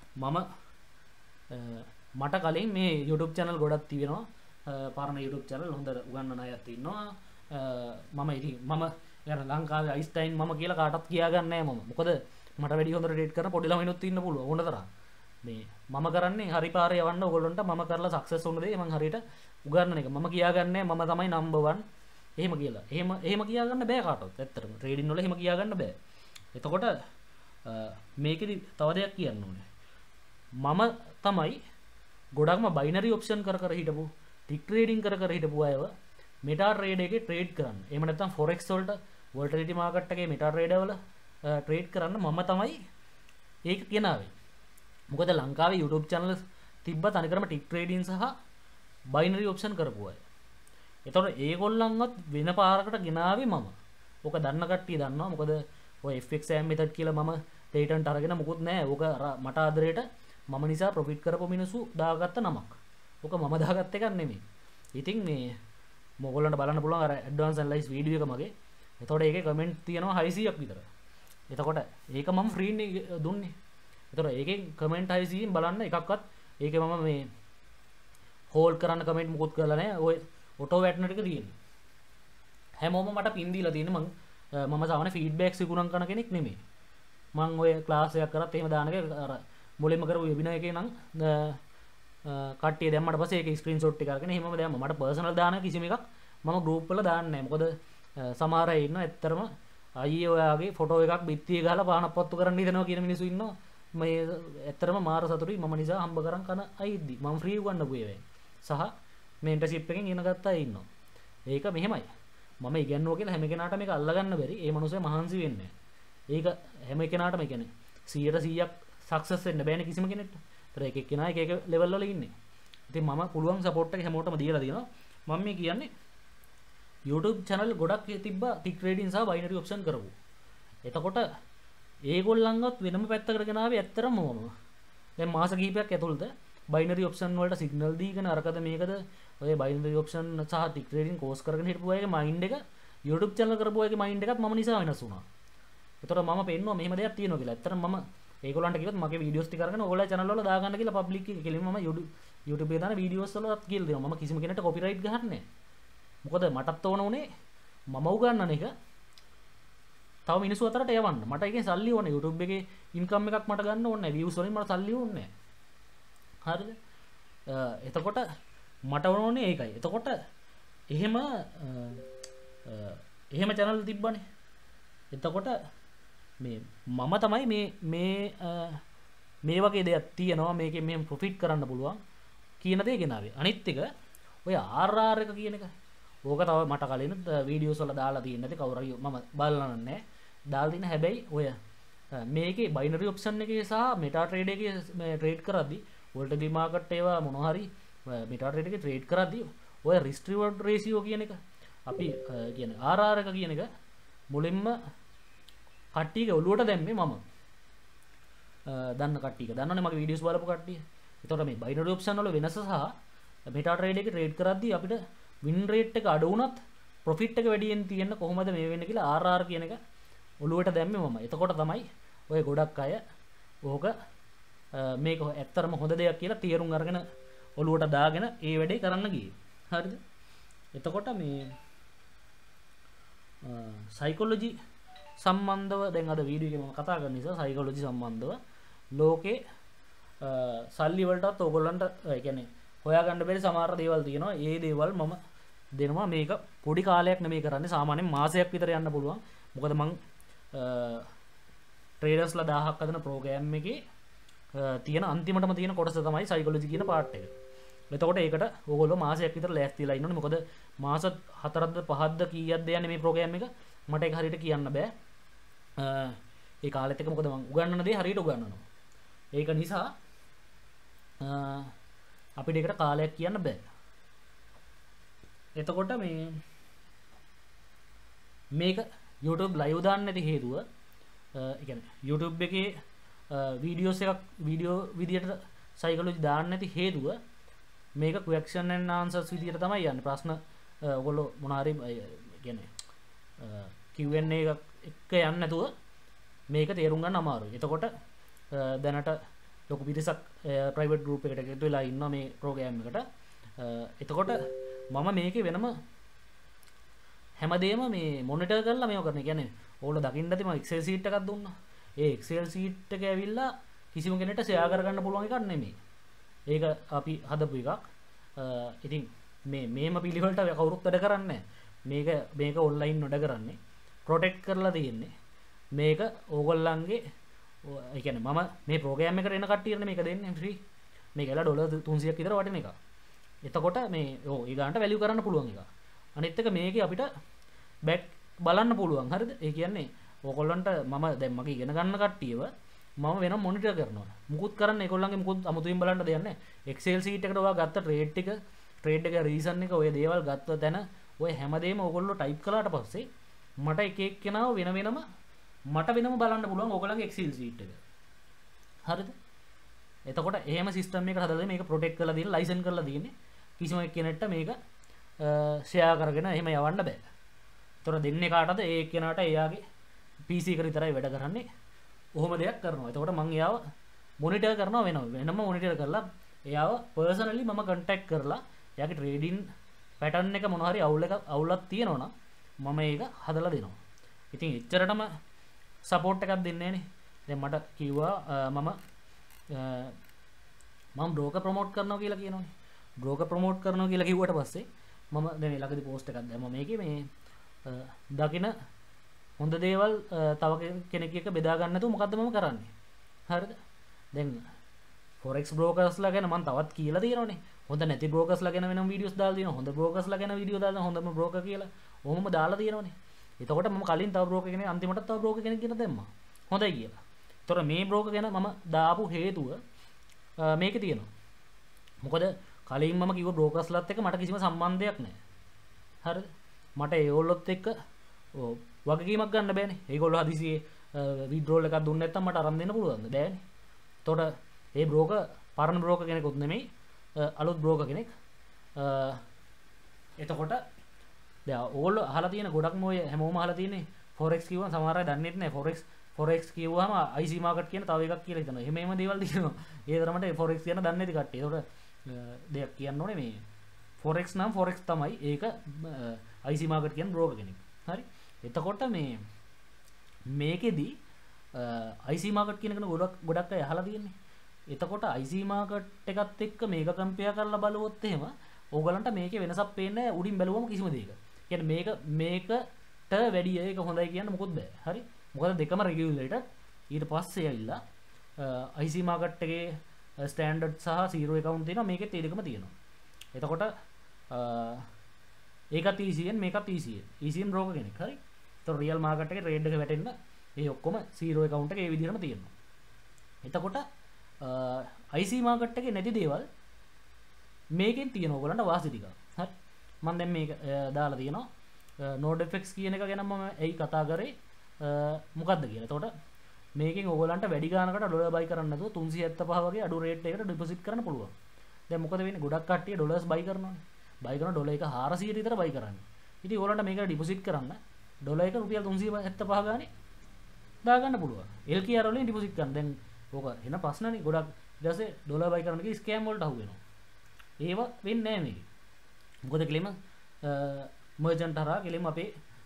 මට කලින් මේ YouTube channel ගොඩක් තියෙනවා. පරණ YouTube channel හොඳ උගන්නන අයත් ඉන්නවා. මම යන ලංකාවේ අයිස්ටයින් මම කියලා කාටවත් කියාගන්නේ නැහැ මම. මොකද මට වැඩි හොඳට රේට් කරන පොඩි ළමයිනුත් ඉන්න පුළුවන් ඕන තරම්. මේ මම කරන්නේ හරි පාරේ යවන්න ඕගොල්ලන්ට මම කරලා සක්සස් වුණ දේ මම හරියට උගන්නන එක. මම කියාගන්නේ මම තමයි නම්බර් 1 එහෙම කියලා. එහෙම කියාගන්න බෑ කාටවත්. ඇත්තටම ට්‍රේඩින් වල එහෙම කියාගන්න බෑ. එතකොට මේකෙදි තව දෙයක් කියන්න ඕනේ. මම තමයි ගොඩක්ම බයිනරි ඔප්ෂන් කර හිටපු ටික් ට්‍රේඩින් කර හිටපු අයව මෙටා ට්‍රේඩ් එකේ ට්‍රේඩ් කරන්න. එහෙම නැත්නම් ෆොරෙක්ස් වලට වොලටිලිටි මාකට් එකේ මෙටා ට්‍රේඩර් වල ට්‍රේඩ් කරන්න මම තමයි ඒක කියනාවේ. මොකද ලංකාවේ YouTube channel තිබ්බ තනිකරම ටික් ට්‍රේඩින් සහ බයිනරි ඔප්ෂන් කරපු අය. එතකොට ඒගොල්ලන්වත් වෙන පාරකට ගෙනාවේ මම. ඕක දන්න කට්ටිය දන්නවා. මොකද ඔය FXM method කියලා මම patent අරගෙන මුකුත් නැහැ. ඕක මට ආදරේට මම නිසා ප්‍රොෆිට් කරපු මිනිස්සු දාගත්ත නමක්. ඕක මම දාගත්ත එකක් නෙමෙයි. ඉතින් මේ මොගොල්ලන්ට බලන්න පුළුවන් අර ඇඩ්වාන්ස් ඇනලයිස් වීඩියෝ එක මගේ. එතකොට ඒකේ කමෙන්ට් තියෙනවා 600ක් විතර. එතකොට ඒක මම ෆ්‍රී දුන්නේ. එතකොට ඒකෙන් කමෙන්ට් 600න් බලන්න එකක්වත් ඒකේ මම මේ හෝල්ඩ් කරන්න කමෙන්ට් මුකුත් කරලා නැහැ. ඔය ඔටෝ වැටෙන ටික තියෙන්නේ. හැමෝම මට පින් දීලා තියෙන්නේ මම සාමාන්‍ය ෆීඩ්බැක්ස් විකුණන් කරන කෙනෙක් නෙමෙයි. මම ඔය ක්ලාස් එකක් කරත් එහෙම දාන එක අර මුලින්ම කරපු වෙබිනාර් එකේ නම් කට්ටිය දැම්මට පස්සේ ඒකේ ස්ක්‍රීන්ෂොට් ටික අරගෙන එහෙමම දැම්මා. මට පර්සනල් දාන කිසිම එකක් මම ගෲප් වල දාන්නේ නැහැ. මොකද සමහර අය ඉන්නවා ඇත්තටම අයියේ ඔයාගේ ෆොටෝ එකක් බිත්තියේ ගහලා පානක් පත්තු කරන්න හිතනවා කියන මිනිස්සු ඉන්නවා. මේ ඇත්තටම මාර සතුටුයි මම නිසා හම්බ කරන් කන අයිද්දි. මම ෆ්‍රී උගන්නපු ඒවා. සහ මෙන්ටර්ෂිප් එකෙන් ඉගෙන ගත්ත අය ඉන්නවා. ඒක මෙහෙමයි. මම ඉගෙනුවා කියලා හැම කෙනාටම මේක අල්ලගන්න බැරි. ඒ මනුස්සයා මහන්සි වෙන්නේ නැහැ. ඒක හැම කෙනාටම කියන්නේ 100%ක් සක්සස් වෙන්න බෑනේ කිසිම කෙනෙක්ට. ඒතර එක එක්කෙනා එක ලෙවල් වල ඉන්නේ. ඉතින් මම පුළුවන් සපෝට් එක හැමෝටම දීලා තියෙනවා. මම මේ කියන්නේ YouTube channel ගොඩක් තිබ්බා ටික් ට්‍රේඩින් සහ බයිනරි ඔප්ෂන් කරපු. එතකොට ඒගොල්ලන්වත් වෙනම පැත්තකට ගෙනාවේ ඇත්තරම මම. දැන් මාස කිහිපයක් ඇතුළත බයිනරි ඔප්ෂන් වලට සිග්නල් දීගෙන අරකද මේකද ඔය බයිනරි ඔප්ෂන් සහ ටික් ට්‍රේඩින් කෝස් කරගෙන හිටපු අයගේ මයින්ඩ් එක YouTube channel කරපු අයගේ මයින්ඩ් එකත් මම නිසා වෙනස් වුණා. එතකොට මම පෙන්නුවා මෙහෙම දෙයක් තියෙනවා කියලා. ඇත්තටම මම ඒගොල්ලන්ට කිව්වත් මගේ වීඩියෝස් ටික අරගෙන ඕගොල්ලෝ channel වල දාගන්න කියලා පබ්ලික් එකේ කෙලින්ම මම YouTube එකේ දාන වීඩියෝස් වලත් කියලා දෙනවා. මම කිසිම කෙනෙක්ට කොපිරයිට් ගහන්නේ නැහැ. මොකද මටත් ඕන උනේ මම උගන්නන එක තව මිනිස්සු අතරට යවන්න. මට ඒකෙන් සල්ලි ඕනේ. YouTube එකේ ඉන්කම් එකක් මට ගන්න ඕනේ නැහැ. views වලින් මට සල්ලි ඕනේ නැහැ. හරිද? එතකොට මට ඕනේ ඒකයි. එතකොට එහෙම channel තිබ්බනේ. එතකොට මේ මම තමයි මේ වගේ දෙයක් තියෙනවා මේකෙන් මෙහෙම ප්‍රොෆිට් කරන්න පුළුවන් කියන දේ ගෙනාවේ. අනිත් එක ඔය RR එක කියන එක. ඕක තව මට කලින් වීඩියෝස් වල දාලා තියෙන නැති කවුරු හරි මම බලලා නැහැ. දාලා තියෙන හැබැයි ඔය මේකේ බයිනරි ඔප්ෂන් එකේ සහ මෙටා ට්‍රේඩ් එකේ මේ ට්‍රේඩ් කරද්දී වොලටිලිටි මාකට් ඒවා මොනවා හරි මෙටා ට්‍රේඩ් එකේ ට්‍රේඩ් කරද්දී ඔය රිස්ක් රිවෝඩ් රේෂියෝ කියන එක අපි කියන්නේ RR එක කියන එක මුලින්ම කට්ටියගේ ඔළුවට දැම්මේ මම. දන්න කට්ටියක දන්නවනේ මගේ වීඩියෝස් බලපු කට්ටිය. ඒතකොට මේ බයිනරි ඔප්ෂන් වල වෙනස සහ මෙටා ට්‍රේඩ් එකේ ට්‍රේඩ් කරද්දී අපිට වින් රේට් එක අඩු වුණත් ප්‍රොෆිට් එක වැඩියෙන් තියෙන්න කොහොමද මේ වෙන්නේ කියලා RR කියන එක ඔළුවට දැම්මේ මම. එතකොට තමයි ඔය ගොඩක් අය ඕක මේක ඇත්තරම හොඳ දෙයක් කියලා තීරුම් අරගෙන ඔළුවට දාගෙන ඒ වැඩේ කරන්න ගියේ. හරිද? එතකොට මේ සයිකොලොජි සම්බන්ධව දැන් අද වීඩියෝ එකේ මම කතා කරන නිසා සයිකොලොජි සම්බන්ධව ලෝකේ සල්ලි වලටත් ඕගොල්ලන්ට ඒ කියන්නේ හොයාගන්න බැරි සමහර දේවල් තියෙනවා. ඒ දේවල් මම දෙනවා. මේක පොඩි කාලයක් නෙමෙයි කරන්නේ. සාමාන්‍යයෙන් මාසයක් විතර යන්න පුළුවන්. මොකද මං ට්‍රේඩර්ස්ලා 1000ක් හදන ප්‍රෝග්‍රෑම් එකේ තියෙන අන්තිමටම තියෙන කොටස තමයි සයිකොලොජි කියන පාර්ට් එක. එතකොට ඒකට ඕගොල්ලෝ මාසයක් විතර ලෑස්තිලා ඉන්න ඕනේ. මොකද මාස 4ක්ද 5ක්ද කීයක්ද යන්නේ මේ ප්‍රෝග්‍රෑම් එක මට ඒක හරියට කියන්න බෑ. ඒ කාලෙත් එක මොකද මම උගන්වන දේ හරියට උගන්වනවා. ඒක නිසා අපිට ඒකට කාලයක් කියන්න බෑ. එතකොට මේක YouTube live දාන්න නැති හේතුව ඒ කියන්නේ YouTube එකේ වීඩියෝ විදියට සයිකොලොජි දාන්න නැති හේතුව මේක question and answers විදියට තමයි යන්නේ. ප්‍රශ්න ඔයගොල්ලෝ මොන හරි කියන්නේ Q&A එක යන්නේ නැතුව මේක තේරුම් ගන්න අමාරුයි. එතකොට දැනට ලොකු පිරිසක් ප්‍රයිවට් ගෲප් එකකට එකතු වෙලා ඉන්නවා මේ ප්‍රෝග්‍රෑම් එකට. එතකොට මම මේකේ වෙනම හැමදේම මේ මොනිටර් කරලා මේක කරන. කියන්නේ ඕගොල්ලෝ දකින්න ඇති මම Excel sheet එකක් දුන්නා. ඒ Excel sheet එක ඇවිල්ලා කිසිම කෙනෙක්ට ෂෙයා කරගන්න පුළුවන් එකක් නෙමෙයි. ඒක අපි හදපු එකක්. ඉතින් මේම පිළිවෙලට කවුරුත් වැඩ කරන්නේ නැහැ. මේක ඔන්ලයින් වැඩ කරන්නේ. ප්‍රොටෙක්ට් කරලා තියෙන්නේ. මේක ඕගොල්ලන්ගේ ඒ කියන්නේ මම මේ ප්‍රෝග්‍රෑම් එකට එන කට්ටියට මේක දෙන්නේ ෆ්‍රී. මේකලා ඩොලර් 300ක් විතර වටින එකක්. එතකොට මේ ඊගාන්ට වැලියු කරන්න පුළුවන් එක. අනිත් එක මේකේ අපිට බෑක් බලන්න පුළුවන්. හරිද? ඒ කියන්නේ ඕගොල්ලන්ට මම දැන් මගේ ඉගෙන ගන්න කට්ටියව මම වෙනම මොනිටර් කරනවා. මුකුත් කරන්න ඒගොල්ලන්ගේ මුකුත් අමුතුවෙන් බලන්න දෙයක් නැහැ. Excel sheet එකට ඔයා ගත්ත ට්‍රේඩ් එක රීසන් එක ඔය දේවල් ගත්ත තැන ඔය හැමදේම ඕගොල්ලෝ ටයිප් කළාට පස්සේ මට එක එක්කෙනාව වෙනම බලන්න පුළුවන් ඕගොල්ලන්ගේ Excel sheet එක. හරිද? එතකොට එහෙම සිස්ටම් එකකට හදලා මේක ප්‍රොටෙක්ට් කරලා දෙන්න ලයිසන් කරලා තියෙන්නේ. කිසිම කෙනෙක්ට මේක ෂෙයා කරගෙන එහෙම යවන්න බෑ. ඒතර දෙන්නේ කාටද? ඒ එක්කෙනාට එයාගේ PC එක විතරයි වැඩ කරන්නේ. ඔහොම දෙයක් කරනවා. එතකොට මම එයාව මොනිටර් කරනවා වෙනම මොනිටර් කරලා එයාව පර්සනලි මම කන්ටැක්ට් කරලා එයාගේ ට්‍රේඩින් පැටර්න් එක මොන හරි අවුලක් තියෙනවා නම් මම ඒක හදලා දෙනවා. ඉතින් එච්චරටම සපෝට් එකක් දෙන්නේ නැහනේ. දැන් මට කිව්වා මම බ්‍රෝකර් ප්‍රොමෝට් කරනවා කියලා කියනවානේ. බ්‍රෝකර් ප්‍රොමෝට් කරනවා කියලා කිව්වට පස්සේ මම දැන් ළඟදී පෝස්ට් එකක් දැම්මා මේකේ මේ දකින හොඳ දේවල් තව කෙනෙක් එක්ක බෙදා ගන්න නැතුව මොකද්ද මම කරන්නේ. හරිද? දැන් forex brokersලා ගැන මම තවත් කියලා තියෙනවානේ. හොඳ නැති brokersලා ගැන වෙනම වීඩියෝස් දාලා තියෙනවා. හොඳ brokersලා ගැන වීඩියෝ දාලා හොඳම broker කියලා. ඔහොමම දාලා තියෙනවානේ. එතකොට මම කලින් තව broker කෙනෙක් අන්තිමට තව broker කෙනෙක් ගැන දැම්මා. හොඳයි කියලා. ඒතොර මේ broker ගැන මම දාපු හේතුව මේකේ තියෙනවා. මොකද කලින් මම කිව්ව brokersලාත් එක්ක මට කිසිම සම්බන්ධයක් නැහැ. හරිද? මට ඒගොල්ලොත් එක්ක වගකීමක් ගන්න බෑනේ. ඒගොල්ලෝ හදිසියේ withdrawal එකක් දුන්නේ නැත්නම් මට අරන් දෙන්න පුළුවන්ද? බෑනේ. එතකොට ඒ broker පරණ broker කෙනෙකුත් නෙමෙයි අලුත් broker කෙනෙක්. එතකොට දැන් ඕගොල්ලෝ අහලා තියෙන ගොඩක්ම ඔය හැමෝම අහලා තියෙන්නේ forex කියවම සමහර අය දන්නේ නැහැ. forex කියවුවාම IC market කියන තව එකක් කියලා හිතනවා. එහෙම දේවල් තියෙනවා. ඒ තරමට forex කියන දන්නේ නැති කට්ටිය. ඒතකොට දෙයක් කියන්න ඕනේ මේ forex නම් forex තමයි. ඒක IC market කියන broker කෙනෙක්. හරි? එතකොට මේකෙදි IC market කියන එක ගොඩක් අය අහලා තියෙන්නේ. එතකොට IC market එකත් එක්ක මේක කම්පෙයාර් කරලා බලුවොත් එහෙම ඕගලන්ට මේකේ වෙනසක් පේන්නේ නැහැ උඩින් බැලුවම කිසිම දෙයක. කියන්නේ මේකට වැඩි ඒක හොඳයි කියන්න මොකොත් බෑ. හරි? මොකද දෙකම රෙගියුලේටඩ්. ඊට පස්සේ ඇවිල්ලා IC market එකේ ස්ටෑන්ඩඩ් සහ zero account තියෙනවා. මේකෙත් ඒ දෙකම තියෙනවා. එතකොට ඒකත් ECN මේකත් ECN. ECN broker කෙනෙක්. හරි? ඒතකොට රියල් මාකට් එකේ ට්‍රේඩ් එක වැටෙන්න මේ ඔක්කොම zero account එකේ ඒ විදිහටම තියෙනවා. එතකොට IC market එකේ නැති දේවල් මේකෙන් තියෙන ඕගලන්ට වාසි ටික. හරි? මම දැන් මේක දාලා තියෙනවා. node fx කියන එක ගැන මම එයි කතා කරේ මොකද්ද කියලා. එතකොට මේකෙන් ඕගලන්ට වැඩි ගානකට ඩොලර් බයි කරන්න නැතුව 375 වගේ අඩු රේට් එකකට ඩිපොසිට් කරන්න පුළුවන්. දැන් මොකද වෙන්නේ? ගොඩක් කට්ටිය ඩොලර්ස් බයි කරනවානේ. බයි කරන ඩොලර් එක 400 විතර බයි කරන්නේ. ඉතින් ඕගලන්ට මේකට ඩිපොසිට් කරන්න ඩොලර් එක රුපියල් 375 ගානේ දාගන්න පුළුවන්. LKR වලින් ඩිපොසිට් කරන්න. දැන් ඕක එන ප්‍රශ්නනේ ගොඩක් ඊට පස්සේ ඩොලර් බයි කරන එක ස්කෑම් වලට අහු වෙනවා. ඒව වෙන්නේ නැහැ මේක. මොකද කෙලිම මර්චන්ට් හරහා කෙලිම අපේ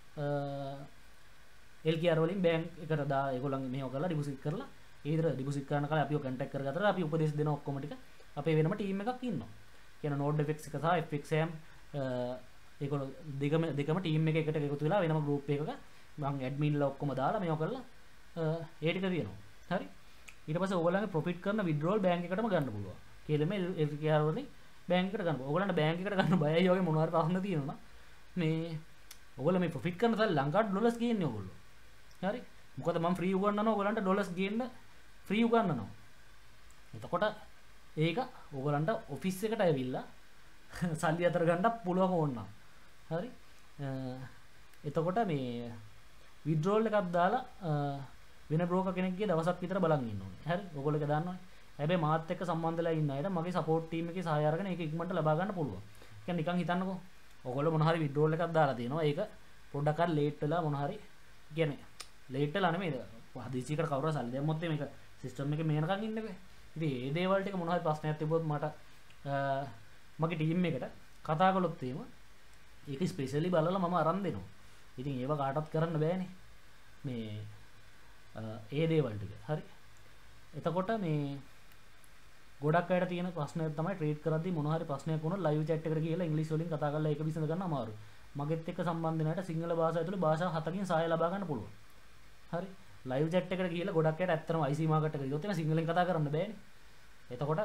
LKR වලින් බැංක් එකට දා ඒගොල්ලන් මේව කරලා ඩිපොසිට් කරලා ඒ විතර ඩිපොසිට් කරන කාලේ අපිව කන්ටැක්ට් කරගත්තා අපි උපදෙස් දෙන ඔක්කොම ටික අපේ වෙනම ටීම් එකක් ඉන්නවා. කියන node fx එක සහ fxm ඒගොල්ලෝ දෙකම ටීම් එක එකට එකතු වෙලා වෙනම ගෲප් එකක මම ඇඩ්මින්ලා ඔක්කොම දාලා මේව කරලා ඒ ටික තියෙනවා. හරි? ඊට පස්සේ ඕගොල්ලන්ගේ ප්‍රොෆිට් කරන විඩ්‍රෝල් බැංක් එකටම ගන්න පුළුවන් කියලා මේ LKR වලින් බැංක් එකට ගන්න. ඕගොල්ලන්ට බැංක් එකට ගන්න බයයි වගේ මොනවාරි ප්‍රශ්න තියෙනවා මේ ඔයගොල්ලෝ මේ ප්‍රොෆිට් කරන තල ලංකාවට ඩොලර්ස් ගේන්නේ ඔයගොල්ලෝ. හරි. මොකද මම ෆ්‍රී උගන්වනවා ඔයගොල්ලන්ට ඩොලර්ස් ගේන්න ෆ්‍රී උගන්වනවා. එතකොට ඒක ඔයගොල්ලන්ට ඔෆිස් එකට ඇවිල්ලා සල්ලි අතර ගන්න පුළුවන් ඕනනම්. හරි. එතකොට මේ විඩ්‍රෝල් එකක් දාලා වෙන බ්‍රෝකර් කෙනෙක්ගේ දවසක් විතර බලන් ඉන්න ඕනේ. හරි. ඔයගොල්ලෝ ඒක දන්නවනේ. හැබැයි මාත් එක්ක සම්බන්ධලා ඉන්න අයට මගේ සපෝට් ටීම් එකේ සහාය අරගෙන ඒක ඉක්මනට ලබා ගන්න පුළුවන්. කියන්නේ නිකන් හිතන්නකෝ. ඔයගොල්ලෝ මොන හරි විඩ්‍රෝල් එකක් දාලා තියෙනවා. ඒක පොඩ්ඩක් හරි ලේට් වෙලා මොන හරි කියන්නේ ලේට් වෙලා නෙමෙයි. හදිසියකට කවුරු හරි සල්ලි දැම්මොත් මේක සිස්ටම් එකේ මේනකන් ඉන්න බෑ. ඉතින් ඒ දේවල් ටික මොන හරි ප්‍රශ්නයක් තිබ්බොත් මට මගේ ටීම් එකට කතා කළොත් එහෙම ඒක ස්පෙෂලි බලලා මම අරන් දෙනවා. ඉතින් ඒව කාටවත් කරන්න බෑනේ. මේ ඒ දේවල් ටික. හරි. එතකොට මේ ගොඩක් අයට තියෙන ප්‍රශ්නයක් තමයි ට්‍රේඩ් කරද්දී මොන හරි ප්‍රශ්නයක් වුණොත් ලයිව් chat එකට ගිහලා ඉංග්‍රීසි වලින් කතා කරලා ඒක විසඳ ගන්න අමාරුයි. මගෙත් එක්ක සම්බන්ධ වෙනාට සිංහල භාෂාව ඇතුළේ භාෂා 7කින් සහාය ලබා ගන්න පුළුවන්. හරි. ලයිව් chat එකට ගිහලා ගොඩක් අයට ඇත්තටම IC මාකට් එකට ගියොත් එන සිංහලෙන් කතා කරන්න බෑනේ. එතකොට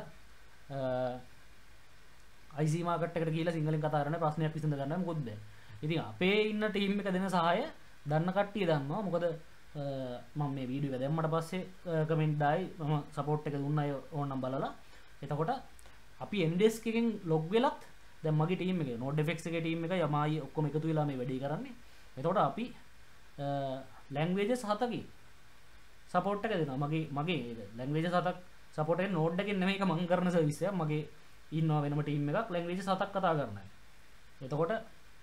IC මාකට් එකට ගිහලා සිංහලෙන් කතා කරන්න ප්‍රශ්නයක් විසඳ ගන්න මොකොත් බෑ. ඉතින් අපේ ඉන්න ටීම් එක දෙන සහාය දන්න කට්ටිය දන්නවා. මොකද මම මේ වීඩියෝ එක දැම්මට පස්සේ කමෙන්ට් දායි මම සපෝට් එක දුන්න අය ඕනනම් බලලා. එතකොට අපි Ndesk එකෙන් ලොග් වෙලත් දැන් මගේ ටීම් එකේ NodeFX එකේ ටීම් එකයි යමායි ඔක්කොම එකතු වෙලා මේ වැඩේ කරන්නේ. එතකොට අපි ලැන්ග්වේජස් 7කින් සපෝට් එක දෙනවා. මගේ ලැන්ග්වේජස් 7ක් සපෝට් එකේ Node එකෙන් නෙමෙයි ඒක මම කරන සර්විස් එකක්. මගේ ඉන්නවා වෙනම ටීම් එකක් ලැන්ග්වේජස් 7ක් කතා කරන අය. එතකොට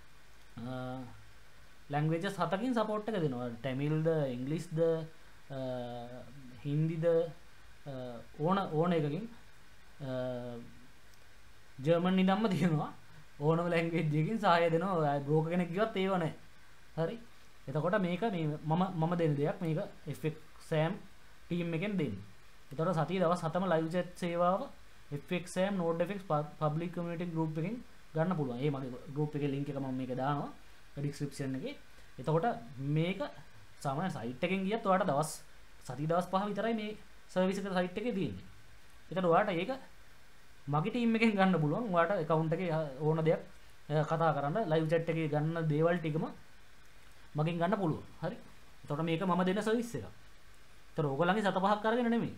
ලැන්ග්වේජස් 7කින් සපෝට් එක දෙනවා. ටැමිල්ද ඉංග්‍රීසිද හින්දිද ඕන එකකින් ජර්මන් ඉදම්ම තියෙනවා. ඕනම ලැන්ග්වේජ් එකකින් සහාය දෙනවා. බ්‍රෝකර් කෙනෙක් ගියවත් ඒව නැහැ. හරි. එතකොට මේක මේ මම දෙන දෙයක් මේක FXAM ටීම් එකෙන් දෙන්නේ. එතකොට සතිය දවස් 7ම ලයිව් chat සේවාව FXAM NodeFX public community group එකෙන් ගන්න පුළුවන්. ඒ මගේ group එකේ link එක මම මේක දානවා description එකේ. එතකොට මේක සාමාන්‍ය site එකෙන් ගියත් ඔයාලට සතිය දවස් 5 විතරයි මේ service එක site එකේ තියෙන්නේ. එතකොට ඔයාලට ඒක මගේ ටීම් එකෙන් ගන්න පුළුවන්. ඔයාලට account එකේ ඕන දෙයක් කතා කරන්න live chat එකේ ගන්න දේවල් ටිකම මගෙන් ගන්න පුළුවන්. හරි. එතකොට මේක මම දෙන සර්විස් එකක්. ඒතර ඕගොල්ලන්ගේ 7-5ක් අරගෙන නෙමෙයි.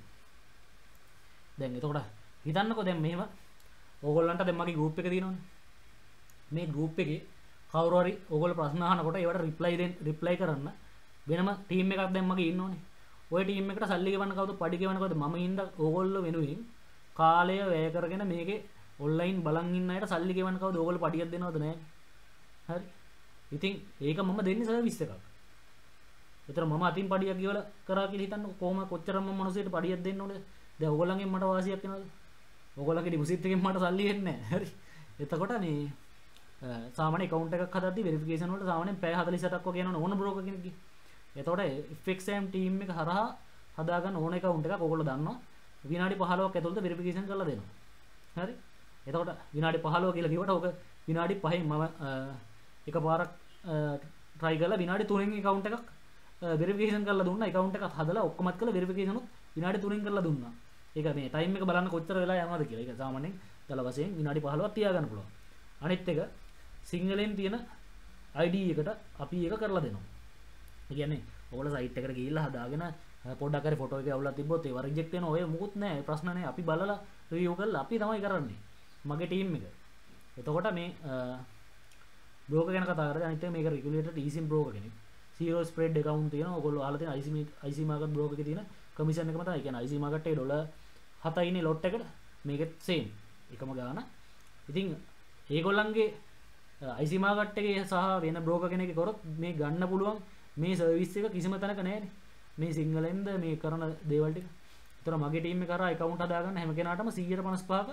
දැන් එතකොට හිතන්නකෝ දැන් මෙහෙම ඕගොල්ලන්ට දැන් මගේ group එක තියෙනවනේ. මේ group එකේ කවුරු හරි ඕගොල්ලෝ ප්‍රශ්න අහනකොට ඒවට reply කරන්න වෙනම ටීම් එකක් දැන් මගේ ඉන්නෝනේ. ওই ටීම් එකට සල්ලි ගෙවන්න කවුද පඩි ගෙවන්න කවුද මම ඉඳ ඕගොල්ලෝ වෙනුවෙන් කාලය වැය කරගෙන මේකේ ඔන්ලයින් බලන් ඉන්න අයට සල්ලි ගෙවන්න කවුද ඕගොල්ලෝ පඩියක් දෙනවද නැහැ. හරි. ඉතින් ඒක මම දෙන්නේ සර්විස් එකක්. ඒතර මම අතින් පඩියක් ගෙවලා කරා කියලා හිතන්නකො කොහොම කොච්චර මම මිනිස්සුන්ට පඩියක් දෙන්න ඕනද? දැන් ඕගොල්ලන්ගෙන් මට වාසියක් වෙනවද? ඕගොල්ලන්ගේ ඩිපොසිට් එකෙන් මට සල්ලි එන්නේ නැහැ. හරි. එතකොට මේ සාමාන්‍ය account එකක් හදද්දි verification වලට සාමාන්‍යයෙන් පැය 48ක් වගේ යනවනේ ඕන broker කෙනෙක්ගේ. එතකොට FXAM team එක හරහා හදාගන්න ඕන account එකක් ඕගොල්ලෝ දන්නවා. විනාඩි 15ක් ඇතුළත verification කරලා දෙනවා. හරි. එතකොට විනාඩි 15 කියලා කිව්වට ඕක විනාඩි 5න් මම එකපාරක් try කරලා විනාඩි 3න් account එකක් verification කරලා දුන්නා. account එකත් හදලා ඔක්කොමත් කරලා verification උත් විනාඩි 3න් කරලා දුන්නා. ඒක මේ time එක බලන්න කොච්චර වෙලා යනවද කියලා. ඒක සාමාන්‍යයෙන් දල වශයෙන් විනාඩි 15ක් තියාගන්න පුළුවන්. අනිත් එක සිංහලෙන් තියෙන ID එකට අපි ඒක කරලා දෙනවා. ඒ කියන්නේ ඔයාලා site එකට ගිහිල්ලා හදාගෙන පොඩ්ඩක් හරි ෆොටෝ එකේ අවුලක් තිබ්බොත් ඒව රිජෙක්ට් වෙනවා. ඔය මුකුත් නැහැ. ප්‍රශ්න නැහැ. අපි බලලා රිවිව් කරලා අපි තමයි කරන්නේ. මගේ ටීම් එක. එතකොට මේ බ්‍රෝකර් ගැන කතා කරද්දී අනිත් එක මේක රෙගුලේටඩ් eSIM බ්‍රෝකර් කෙනෙක්. zero spread account තියෙනවා. ඔයගොල්ලෝ අහලා තියෙන IC market broker එකේ තියෙන කමිෂන් එකම තමයි. ඒ කියන්නේ IC market එකේ ඩොලර් 7යිනේ ලොට් එකට මේකෙත් same. එකම ගාන. ඉතින් ඒගොල්ලන්ගේ IC market එකේ සහ වෙන බ්‍රෝකර් කෙනෙක්ගේ කරොත් මේ ගන්න පුළුවන් මේ සර්විස් එක කිසිම තැනක නැහැනේ. මේ සිංහලෙන්ද මේ කරන දේවල් ටික. ඒතර මගේ ටීම් එක කරා account හදාගන්න හැම කෙනාටම 155ක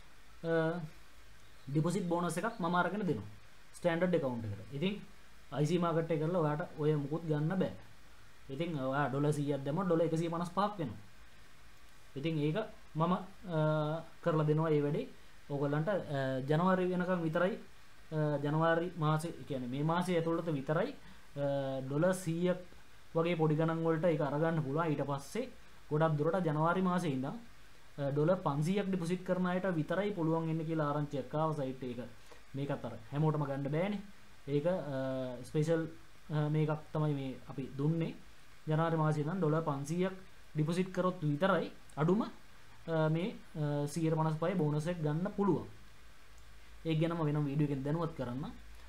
ඩිපොසිට් බෝනස් එකක් මම අරගෙන දෙනවා. ස්ටෑන්ඩඩ් account එකට. ඉතින් IC market එක කරලා ඔයාට ඔය මුකුත් ගන්න බෑ. ඉතින් ඔයා ඩොලර් 100ක් දැම්මොත් ඩොලර් 155ක් වෙනවා. ඉතින් ඒක මම කරලා දෙනවා මේ වැඩේ. ඕගොල්ලන්ට ජනවාරි වෙනකන් විතරයි ජනවාරි මාසේ කියන්නේ මේ මාසේ ඇතුළත විතරයි ඩොලර් 100ක් වගේ පොඩි ගණන් වලට ඒක අරගන්න පුළුවන්. ඊට පස්සේ ගොඩක් දුරට ජනවාරි මාසේ ඉඳන් ඩොලර් 500ක් ඩිපොසිට් කරන අයට විතරයි පුළුවන් ඉන්නේ කියලා ආරංචියක් ආව සයිට් එක. මේකත් අර හැමෝටම ගන්න බෑනේ. ඒක ස්පෙෂල් මේකක් තමයි මේ අපි දුන්නේ. ජනවාරි මාසේ ඉඳන් ඩොලර් 500ක් ඩිපොසිට් කරොත් විතරයි අඩුම මේ 155 බෝනස් එක ගන්න පුළුවන්. ඒක ගැනම වෙනම වීඩියෝ එකෙන් දැනුවත් කරන්න.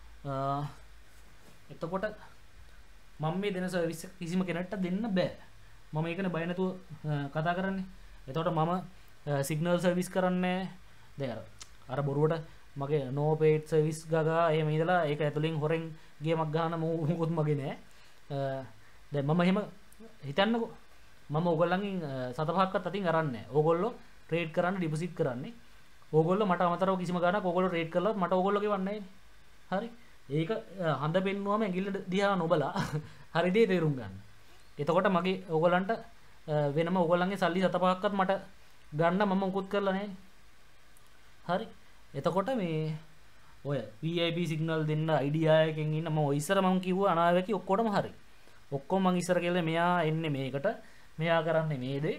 එතකොට මම මේ දෙන සර්විස් එක කිසිම කෙනෙක්ට දෙන්න බෑ. මම ඒකනේ බය නැතුව කතා කරන්නේ. එතකොට මම සිග්නල් සර්විස් කරන්නේ දැන් අර බොරුවට මගේ no paid service ගගා එහෙම ඉඳලා ඒක ඇතුලෙන් හොරෙන් ගේමක් ගන්න මොකුත් මගේ නෑ. දැන් මම එහෙම හිතන්නකෝ මම ඕගොල්ලන්ගෙන් සත පහක්වත් අතින් අරන්නේ නෑ. ඕගොල්ලෝ ට්‍රේඩ් කරන්න ඩිපොසිට් කරන්නේ. ඕගොල්ලෝ මට අමතරව කිසිම ගාණක් ඕගොල්ලෝ ට්‍රේඩ් කරලා මට ඕගොල්ලෝ ගෙවන්නේ නෑනේ. හරි. ඒක හඳ පෙන්නුවම ඇඟිල්ල දිහා නොබලා හරි දේ තේරුම් ගන්න. එතකොට මගේ ඕගොල්ලන්ට වෙනම ඕගොල්ලන්ගේ සල්ලි සත පහක්වත් මට ගන්න මම උකුත් කරලා නෑනේ. හරි. එතකොට මේ ඔය VIP සිග්නල් දෙන්න අයිඩියා එකකින් ඉන්න මම ඔය ඉස්සර මම කිව්වා අනාවැකි ඔක්කොටම හරි. ඔක්කොම මං ඉස්සර කියලා මෙයා එන්නේ මේකට මෙයා කරන්නේ මේ දේ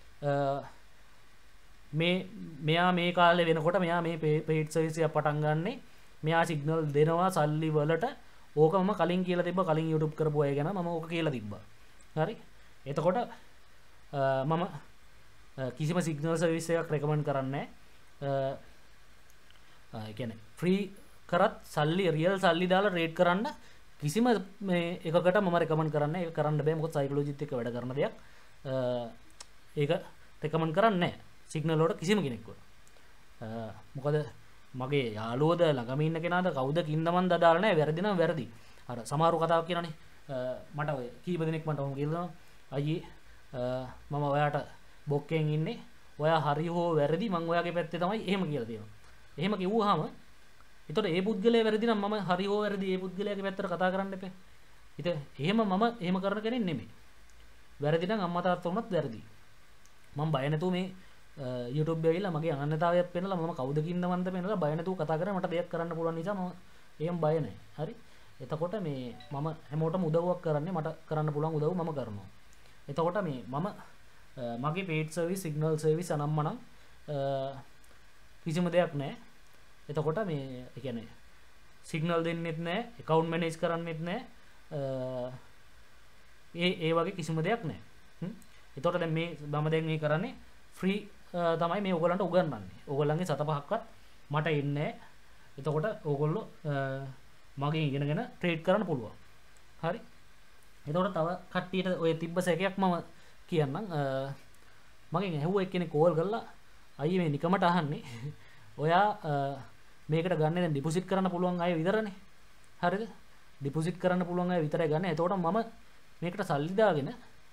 මෙයා මේ කාලේ වෙනකොට මෙයා මේ පේඩ් සර්විස් එක පටන් ගන්නෙ මෙයා සිග්නල් දෙනවා සල්ලි වලට ඕක මම කලින් කියලා තිබ්බා කලින් YouTube කරපු අය ගැන මම ඕක කියලා තිබ්බා. හරි. එතකොට මම කිසිම සිග්නල් සර්විස් එකක් රෙකමන්ඩ් කරන්නේ නැහැ. ඒ කියන්නේ ෆ්‍රී කරත් සල්ලි රියල් සල්ලි දාලා රේට් කරන්න කිසිම මේ එකකට මම රෙකමන්ඩ් කරන්නේ ඒක කරන්න බෑ මොකද සයිකොලොජිත් එක්ක වැඩ කරන දෙයක්. ඒක රෙකමන්ඩ් කරන්නේ නැහැ සිග්නල් වලට කිසිම කෙනෙක්ව. මොකද මගේ යාළුවෝද ළඟම ඉන්න කෙනාද කවුද කින්දමන් දාලා නැහැ වැරදි නම් වැරදි. අර සමහරු කතාවක් කියනනේ මට ඔය කීප දෙනෙක් මට උන් කියලා අයියේ මම ඔයාට බොක්කෙන් ඉන්නේ ඔයා හරි හෝ වැරදි මං ඔයාගේ පැත්තේ තමයි එහෙම කියලා තියෙනවා. එහෙම කිව්වහම එතකොට ඒ පුද්ගලයා වැරදි නම් මම හරි හෝ වැරදි ඒ පුද්ගලයාගේ පැත්තට කතා කරන්න එපා. ඉතින් එහෙම මම එහෙම කරන කෙනෙක් නෙමෙයි. වැරදි නම් අම්මා තාත්තා වුණත් වැරදි. මම බය නැතුව මේ YouTube එකේ මගේ අනන්‍යතාවයක් පෙන්නලා මම කවුද කින්නවන්ද පෙන්නලා බය නැතුව කතා කරලා මට දෙයක් කරන්න පුළුවන් නිසා මම එහෙම බය නැහැ. හරි. එතකොට මේ මම හැමෝටම උදව්වක් කරන්නේ මට කරන්න පුළුවන් උදව් මම කරනවා. එතකොට මේ මම මගේ paid service signal service අනම්මනම් කිසිම දෙයක් නැහැ. එතකොට මේ ඒ කියන්නේ සිග්නල් දෙන්නෙත් නැහැ, account manage කරන්නෙත් නැහැ. ඒ වගේ කිසිම දෙයක් නැහැ. එතකොට දැන් මේ මම දැන් මේ කරන්නේ free තමයි මේ ඕගොල්ලන්ට උගන්වන්නේ. ඕගොල්ලන්ගේ සත පහක්වත් මට එන්නේ නැහැ. එතකොට ඕගොල්ලෝ මගෙන් ඉගෙනගෙන ට්‍රේඩ් කරන්න පුළුවන්. හරි. එතකොට තව කට්ටියට ඔය තිබ්බ සැකයක් මම කියන්නම්. මගෙන් ඇහුවා එක්කෙනෙක් කෝල් කරලා අයියේ මේ නිකමට අහන්නේ ඔයා මේකට ගන්න දැන් ඩිපොසිට් කරන්න පුළුවන් අය විතරනේ. හරිද? ඩිපොසිට් කරන්න පුළුවන් අය විතරයි ගන්න. එතකොට මම මේකට සල්ලි දාගෙන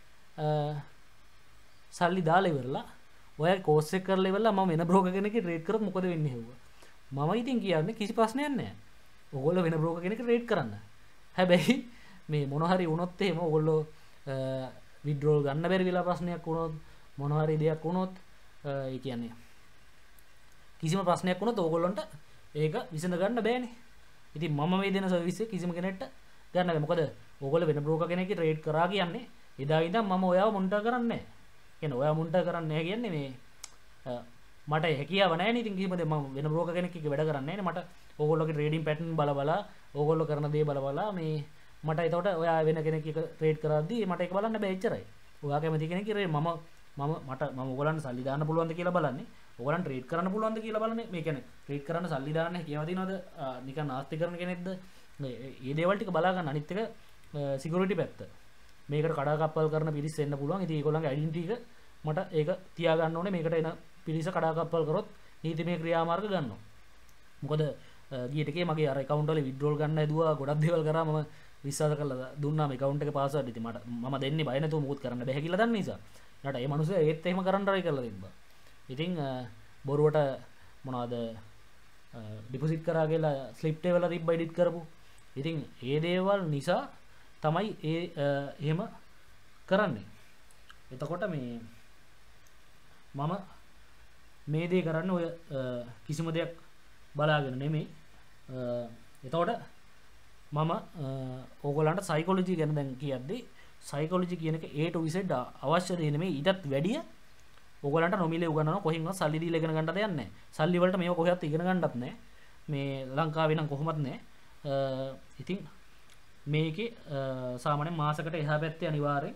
සල්ලි දාලා ඉවරලා ඔයා කෝස් එක කරලා ඉවරලා මම වෙන බ්‍රෝකර් කෙනෙක්ගේ ට්‍රේඩ් කරොත් මොකද වෙන්නේ හෙව්වා. මම ඉතින් කියන්නේ කිසි ප්‍රශ්නයක් නැහැ. ඕගොල්ලෝ වෙන බ්‍රෝකර් කෙනෙක්ගේ ට්‍රේඩ් කරන්න. හැබැයි මේ මොන හරි වුණොත් එහෙම ඕගොල්ලෝ විත්ඩ්‍රෝල් ගන්න බැරි වෙලා ප්‍රශ්නයක් වුණොත් මොන හරි දෙයක් වුණොත් ඒ කියන්නේ කිසිම ප්‍රශ්නයක් වුණොත් ඕගොල්ලන්ට ඒක විසඳ ගන්න බෑනේ. ඉතින් මම මේ දෙන සර්විස් එක කිසිම කෙනෙක්ට ගන්න බෑ. මොකද ඕගොල්ලෝ වෙන බ්‍රෝකර් කෙනෙක්ගේ ට්‍රේඩ් කරා කියන්නේ එදා ඉඳන් මම ඔයාව මොනිටර් කරන්නේ නැහැ. කියන්නේ ඔයාව මොනිටර් කරන්නේ නැහැ කියන්නේ මේ මට හැකියාව නැහැ නේ. ඉතින් කිසිම දෙයක් මම වෙන බ්‍රෝකර් කෙනෙක් එක්ක වැඩ කරන්නේ නැහැ නේ. මට ඕගොල්ලෝගේ ට්‍රේඩින් පැටර්න් බල බලා ඕගොල්ලෝ කරන දේ බල බලා මේ මට එතකොට ඔයා වෙන කෙනෙක් එක්ක ට්‍රේඩ් කරද්දී මට ඒක බලන්න බෑ එච්චරයි. ඔයා කැමති කෙනෙක් ඉරේ මම ඕගොල්ලන්ට සල්ලි දාන්න පුළුවන්ද කියලා බලන්නේ. ඕගොල්ලන් ට්‍රේඩ් කරන්න පුළුවන්ද කියලා බලන්නේ. මේ කියන්නේ ට්‍රේඩ් කරන්න සල්ලි දාන්න හැකියාව තියෙනවද? නිකන් නාස්ති කරන කෙනෙක්ද? මේ දේවල් ටික බලා ගන්න. අනිත් එක සිකියුරිටි පැත්ත. මේකට කඩාකප්පල් කරන පිරිස් එන්න පුළුවන්. ඉතින් ඒගොල්ලන්ගේ ඩෙන්ටිටි එක මට ඒක තියා ගන්න ඕනේ. මේකට එන පිරිස කඩාකප්පල් කරොත් නීතිමය ක්‍රියාමාර්ග ගන්නවා. මොකද ගිය ටිකේ මගේ අර account වල withdrawal ගන්න හැදුවා. ගොඩක් දේවල් කරා මම විශ්වාස කරලා දුන්නාම account එකේ password ඉතින් මම දෙන්නේ බය නැතුව මොකුත් කරන්න බැහැ කියලා දන්න නිසා. ඊට ඒ මිනිස්සු ඒත් එහෙම කරන්න try කරලා තිබ්බා. ඉතින් බොරුවට මොනවද ඩිපොසිට් කරා කියලා ස්ලිප් එකවල තිබ්බ එඩිට් කරපු. ඉතින් ඒ දේවල් නිසා තමයි එහෙම කරන්නේ. එතකොට මේ මම මේ දේ කරන්නේ ඔය කිසිම දෙයක් බලාගෙන නෙමෙයි. එතකොට මම ඕගොල්ලන්ට සයිකොලොජි ගැන දැන් කියද්දී සයිකොලොජි කියන එක A to Z අවශ්‍ය දේ නෙමෙයි ඊටත් වැඩිය ඔයගලන්ට නොමිලේ උගන්වනවා කොහෙන්වත් සල්ලි දීලා ඉගෙන ගන්නට දෙයක් නැහැ. සල්ලි වලට මේව කොහෙවත් ඉගෙන ගන්නත් නැහැ. මේ ලංකාවේ නම් කොහොමත් නැහැ. ඉතින් මේකේ සාමාන්‍යයෙන් මාසකට එහා පැත්තේ අනිවාර්යෙන්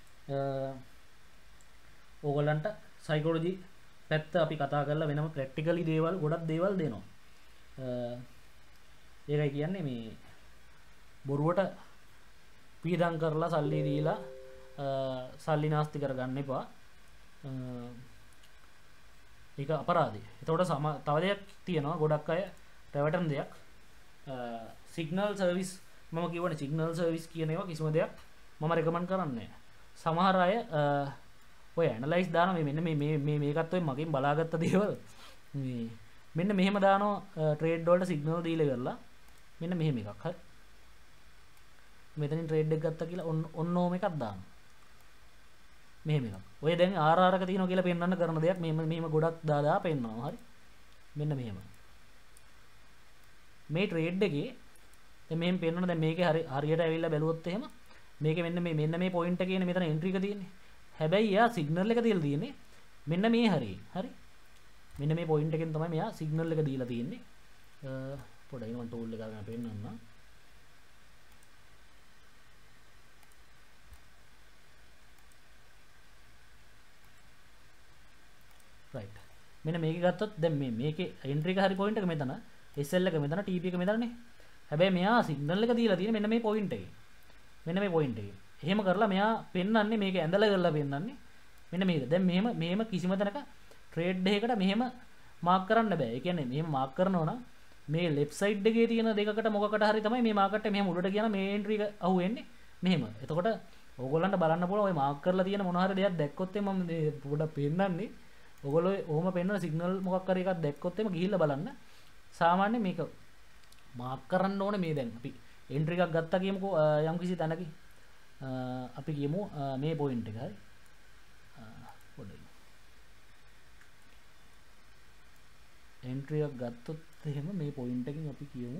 ඕගොල්ලන්ට සයිකොලොජි පැත්ත අපි කතා කරලා වෙනම ප්‍රැක්ටිකලි දේවල් ගොඩක් දේවල් දෙනවා. ඒකයි කියන්නේ මේ බොරුවට පීඩම් කරලා සල්ලි දීලා සල්ලි නාස්ති කරගන්න එපා. ඒක අපරාධයි. එතකොට තව දෙයක් තියෙනවා ගොඩක් අය රැවටෙන දෙයක්. සිග්නල් සර්විස් මම කියවනේ සිග්නල් සර්විස් කියන ඒවා කිසිම දෙයක් මම රෙකමන්ඩ් කරන්නේ නැහැ. සමහර අය ඔය ඇනලයිස් දානවා මේ මේකත් ඔය මගෙන් බලාගත්ත දේවල් මේ මෙන්න මෙහෙම දානවා ට්‍රේඩ් වලට සිග්නල් දීලා කරලා මෙන්න මෙහෙම එකක් හරි මෙතනින් ට්‍රේඩ් එක ගත්තා කියලා ඔන්න ඕම එකක් දානවා මෙහෙම එකක් ඔය දැන් RR එක තියෙනවා කියලා පෙන්වන්න කරන දෙයක් මෙහෙම ගොඩක් දාලා පෙන්වනවා හරි මෙන්න මෙහෙම මේ ට්‍රේඩ් එකේ දැන් මෙහෙම පෙන්වන දැන් මේකේ හරියට ඇවිල්ලා බැලුවොත් එහෙම මේකේ මෙන්න මේ පොයින්ට් එකේ මෙතන එන්ට්‍රි එක තියෙන්නේ හැබැයි එයා සිග්නල් එක දීලා තියෙන්නේ මෙන්න මේ හරියෙන් හරි මෙන්න මේ පොයින්ට් එකෙන් තමයි මෙයා සිග්නල් එක දීලා තියෙන්නේ පොඩ්ඩක් මම ටූල් එක අරගෙන පෙන්නන්නම් රයිට් මෙන්න මේක ගත්තොත් දැන් මේකේ එන්ට්‍රි එක හරි පොයින්ට් එක මෙතන SL එක මෙතන TP එක මෙතනනේ හැබැයි මෙයා සිග්නල් එක දීලා තියෙන්නේ මෙන්න මේ පොයින්ට් එකේ මෙන්න මේ පොයින්ට් එකේ එහෙම කරලා මෙයා පෙන්වන්නේ මේක ඇඳලා කරලා පෙන්වන්නේ මෙන්න මේක. දැන් මෙහෙම කිසිම තැනක ට්‍රේඩ් එකකට මෙහෙම මාක් කරන්න බෑ. ඒ කියන්නේ මෙහෙම මාක් කරනවා නම් මේ ලෙෆ්ට් සයිඩ් එකේ තියෙන දෙකකට මොකකට හරි තමයි මේ මාකට් එක මෙහෙම උඩට කියන මේ එන්ට්‍රි එක අහුවෙන්නේ මෙහෙම. එතකොට ඕගොල්ලන්ට බලන්න පුළුවන් ওই මාක් කරලා තියෙන මොන හරි දෙයක් දැක්කොත් මම පොඩ්ඩක් පෙන්නන්නේ. ඕගොල්ලෝ ඔහොම පෙන්නන සිග්නල් මොකක් හරි එකක් දැක්කොත් ගිහිල්ලා බලන්න. සාමාන්‍යයෙන් මේක මාක් කරන්න ඕනේ මේ දැන් අපි එන්ට්‍රි එකක් ගත්තා කියමුකෝ යම්කිසි තැනක අපි කියමු මේ පොයින්ට් එක හරි පොඩ්ඩක් එන්ට්‍රි එකක් ගත්තොත් එහෙම මේ පොයින්ට් එකකින් අපි කියමු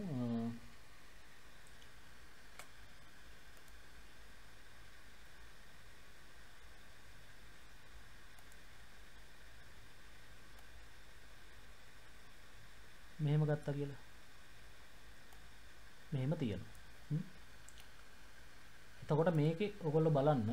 මෙහෙම ගත්තා කියලා මෙහෙම තියෙනවා එතකොට මේකේ ඔයගොල්ලෝ බලන්න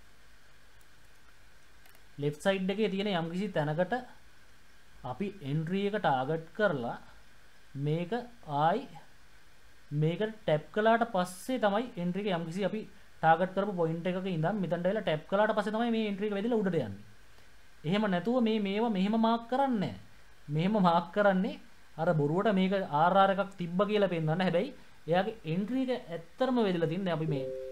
left side එකේ තියෙන යම්කිසි තැනකට අපි entry එක target කරලා මේක ආයි මේකට tap කළාට පස්සේ තමයි entry එක යම්කිසි අපි target කරපු point එකක ඉඳන් මෙතනට ඇවිල්ලා tap කළාට පස්සේ තමයි මේ entry එක වැදිලා උඩට යන්නේ. එහෙම නැතුව මේවා මෙහෙම mark කරන්නේ නැහැ. මෙහෙම mark කරන්නේ අර බොරුවට මේක RR එකක් තිබ්බ කියලා පෙන්නන්න. හැබැයි එයාගේ entry එක ඇත්තටම වැදිලා තින්නේ අපි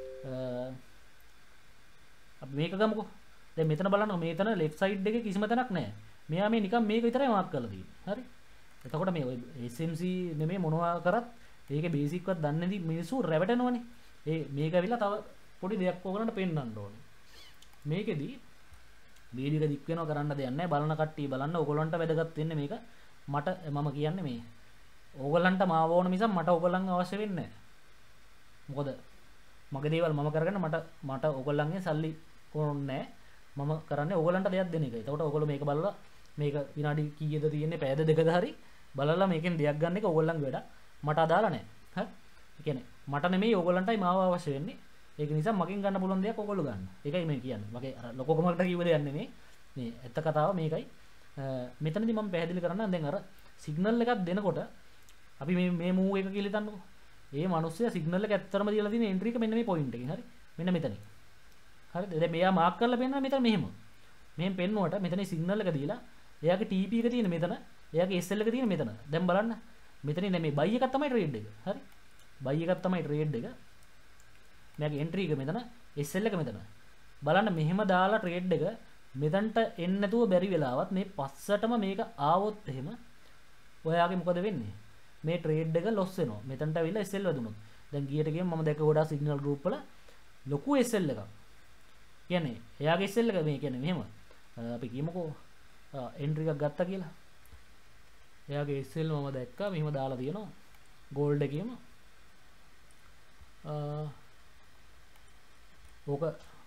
මේක ගමුකෝ. දැන් මෙතන බලන්න මෙතන left side එකේ කිසිම තැනක් නැහැ. මෙයා මේ නිකන් මේක විතරයි මාක් කරලා තියෙන්නේ. හරි. එතකොට මේ ඔය SMC නෙමෙයි මොනවා කරත් ඒකේ බේසික් වත් දන්නේ නැති මිනිස්සු රැවටෙනවනේ. මේක ඇවිල්ලා තව පොඩි දෙයක් ඕගලන්ට පෙන්වන්න ඕනේ. මේකෙදි වීඩියෝ එක දික් වෙනවා කරන්න දෙයක් නැහැ. බලන කට්ටිය බලන්න ඕගලන්ට වැදගත් වෙන්නේ මේක. මට මම කියන්නේ මේ ඕගලන්ට මාව ඕන මිසක් මට ඕගලන් අවශ්‍ය වෙන්නේ නැහැ. මොකද මගේ දේවල් මම කරගෙන මට ඕගොල්ලන්ගේ සල්ලි ඕනේ නැහැ. මම කරන්නේ ඕගොල්ලන්ට දෙයක් දෙන එක. එතකොට ඕගොල්ලෝ මේක බලලා මේක විනාඩි කීයද තියෙන්නේ පැයද දෙකද හරි බලලා මේකෙන් දෙයක් ගන්න එක ඕගොල්ලන්ගේ වැඩ. මට අදාළ නැහැ. හරි? ඒ කියන්නේ මට නෙමෙයි ඕගොල්ලන්ටයි මාව අවශ්‍ය වෙන්නේ. ඒක නිසා මගෙන් ගන්න පුළුවන් දෙයක් ඕගොල්ලෝ ගන්න. ඒකයි මේ කියන්නේ. මගේ අර ලොකෝකමකට කිව්ව දෙයක් නෙමෙයි. මේ ඇත්ත කතාව මේකයි. මෙතනදී මම පැහැදිලි කරන්න දැන් අර සිග්නල් එකක් දෙනකොට අපි මේ මූව් එක කියලා හිතන්නකෝ. ඒ මිනිස්සයා සිග්නල් එක ඇත්තටම දීලා තියෙන එන්ට්‍රි එක මෙන්න මේ පොයින්ට් එකකින් හරි මෙන්න මෙතනින් හරිද දැන් මෙයා මාක් කරලා පෙන්නනවා මෙතන මෙහෙම පෙන්නුවට මෙතන සිග්නල් එක දීලා එයාගේ TP එක තියෙන මෙතන එයාගේ SL එක තියෙන මෙතන දැන් බලන්න මෙතනින් දැන් මේ buy එකක් තමයි ට්‍රේඩ් එක හරි buy එකක් තමයි ට්‍රේඩ් එක මෙයාගේ එන්ට්‍රි එක මෙතන SL එක මෙතන බලන්න මෙහෙම දාලා ට්‍රේඩ් එක මෙතනට එන්න නැතුව බැරි වෙලාවත් මේ පස්සටම මේක ආවොත් එහෙම ඔයාගේ මොකද වෙන්නේ මේ ට්‍රේඩ් එක ලොස් වෙනවා. මෙතනට ඇවිල්ලා SL වැදුනොත්. දැන් ගියට ගියම මම දැක්ක ගොඩාක් සිග්නල් ගෲප් වල ලොකු SL එකක්. කියන්නේ එයාගේ SL එක මේ කියන්නේ මෙහෙම. අපි කියමුකෝ එන්ට්‍රි එකක් ගත්තා කියලා. එයාගේ SL මම දැක්කා මෙහෙම දාලා තියෙනවා. ගෝල්ඩ් එකේම. ඕක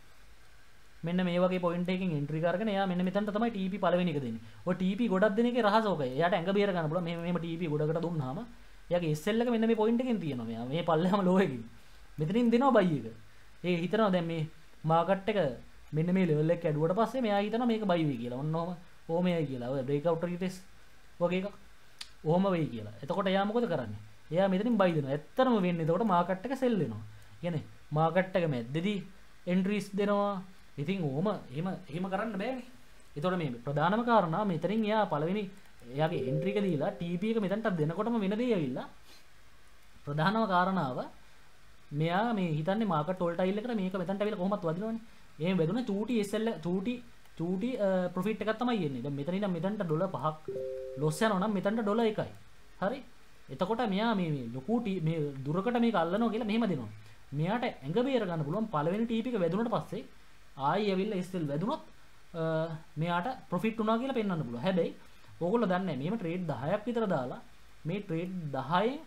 මෙන්න මේ වගේ පොයින්ට් එකකින් එන්ට්‍රි කරගෙන එයා මෙන්න මෙතනට තමයි TP පළවෙනි එක දෙන්නේ. ඔය TP ගොඩක් දෙන එකේ රහස ඕකයි. එයාට ඇඟ බේර ගන්න පුළුවන්. මෙහෙම TP ගොඩකට දුන්නාම එයාගේ SL එක මෙන්න මේ පොයින්ට් එකෙන් තියෙනවා. මෙයා මේ පල්ලෙහාම ලෝ එකකින්. මෙතනින් දෙනවා බයි එක. ඒ හිතනවා දැන් මේ මාකට් එක මෙන්න මේ ලෙවල් එක ඇඩුවට පස්සේ මෙයා හිතනවා මේක බයි වෙයි කියලා. ඔන්න ඔහම ඕමයයි කියලා. ඔය බ්‍රේක් අවුට් රිටෙස් වගේ එකක්. ඔහම වෙයි කියලා. එතකොට එයා මොකද කරන්නේ? එයා මෙතනින් බයි දෙනවා. ඇත්තටම වෙන්නේ එතකොට මාකට් එක සෙල් වෙනවා. කියන්නේ මාකට් එක මැද්දේදී එන්ට්‍රීස් දෙනවා. ඉතින් ඕම එහෙම කරන්න බෑනේ. එතකොට මේ ප්‍රධානම කාරණා මෙතනින් එයා පළවෙනි එයාගේ එන්ට්‍රි එක දීලා TP එක මෙතනට දෙනකොටම වෙන දේ ඇවිල්ලා ප්‍රධානම කාරණාව මෙයා මේ හිතන්නේ මාකට් වොල්ටයිල් එකට මේක මෙතනට ඇවිල්ලා කොහොමවත් වදිනවනේ. එහෙම වැදුන 2T SL 2T ප්‍රොෆිට් එකක් තමයි එන්නේ. දැන් මෙතන ඉඳන් මෙතනට ඩොලර් 5ක් ලොස් යනවා නම් මෙතනට ඩොලර් 1යි. හරි? එතකොට මෙයා මේ ලොකු මේ දුරකට මේක අල්ලනවා කියලා මෙහෙම දෙනවා. මෙයාට ඇඟ බේර ගන්න පුළුවන් පළවෙනි TP එක වැදුනට පස්සේ ආයි ඇවිල්ලා SL වැදුනොත් මෙයාට ප්‍රොෆිට් වුණා කියලා පෙන්වන්න පුළුවන්. හැබැයි ඕගොල්ලෝ දන්නේ නැහැ මෙහෙම ට්‍රේඩ් 10ක් විතර දාලා මේ ට්‍රේඩ් 10න්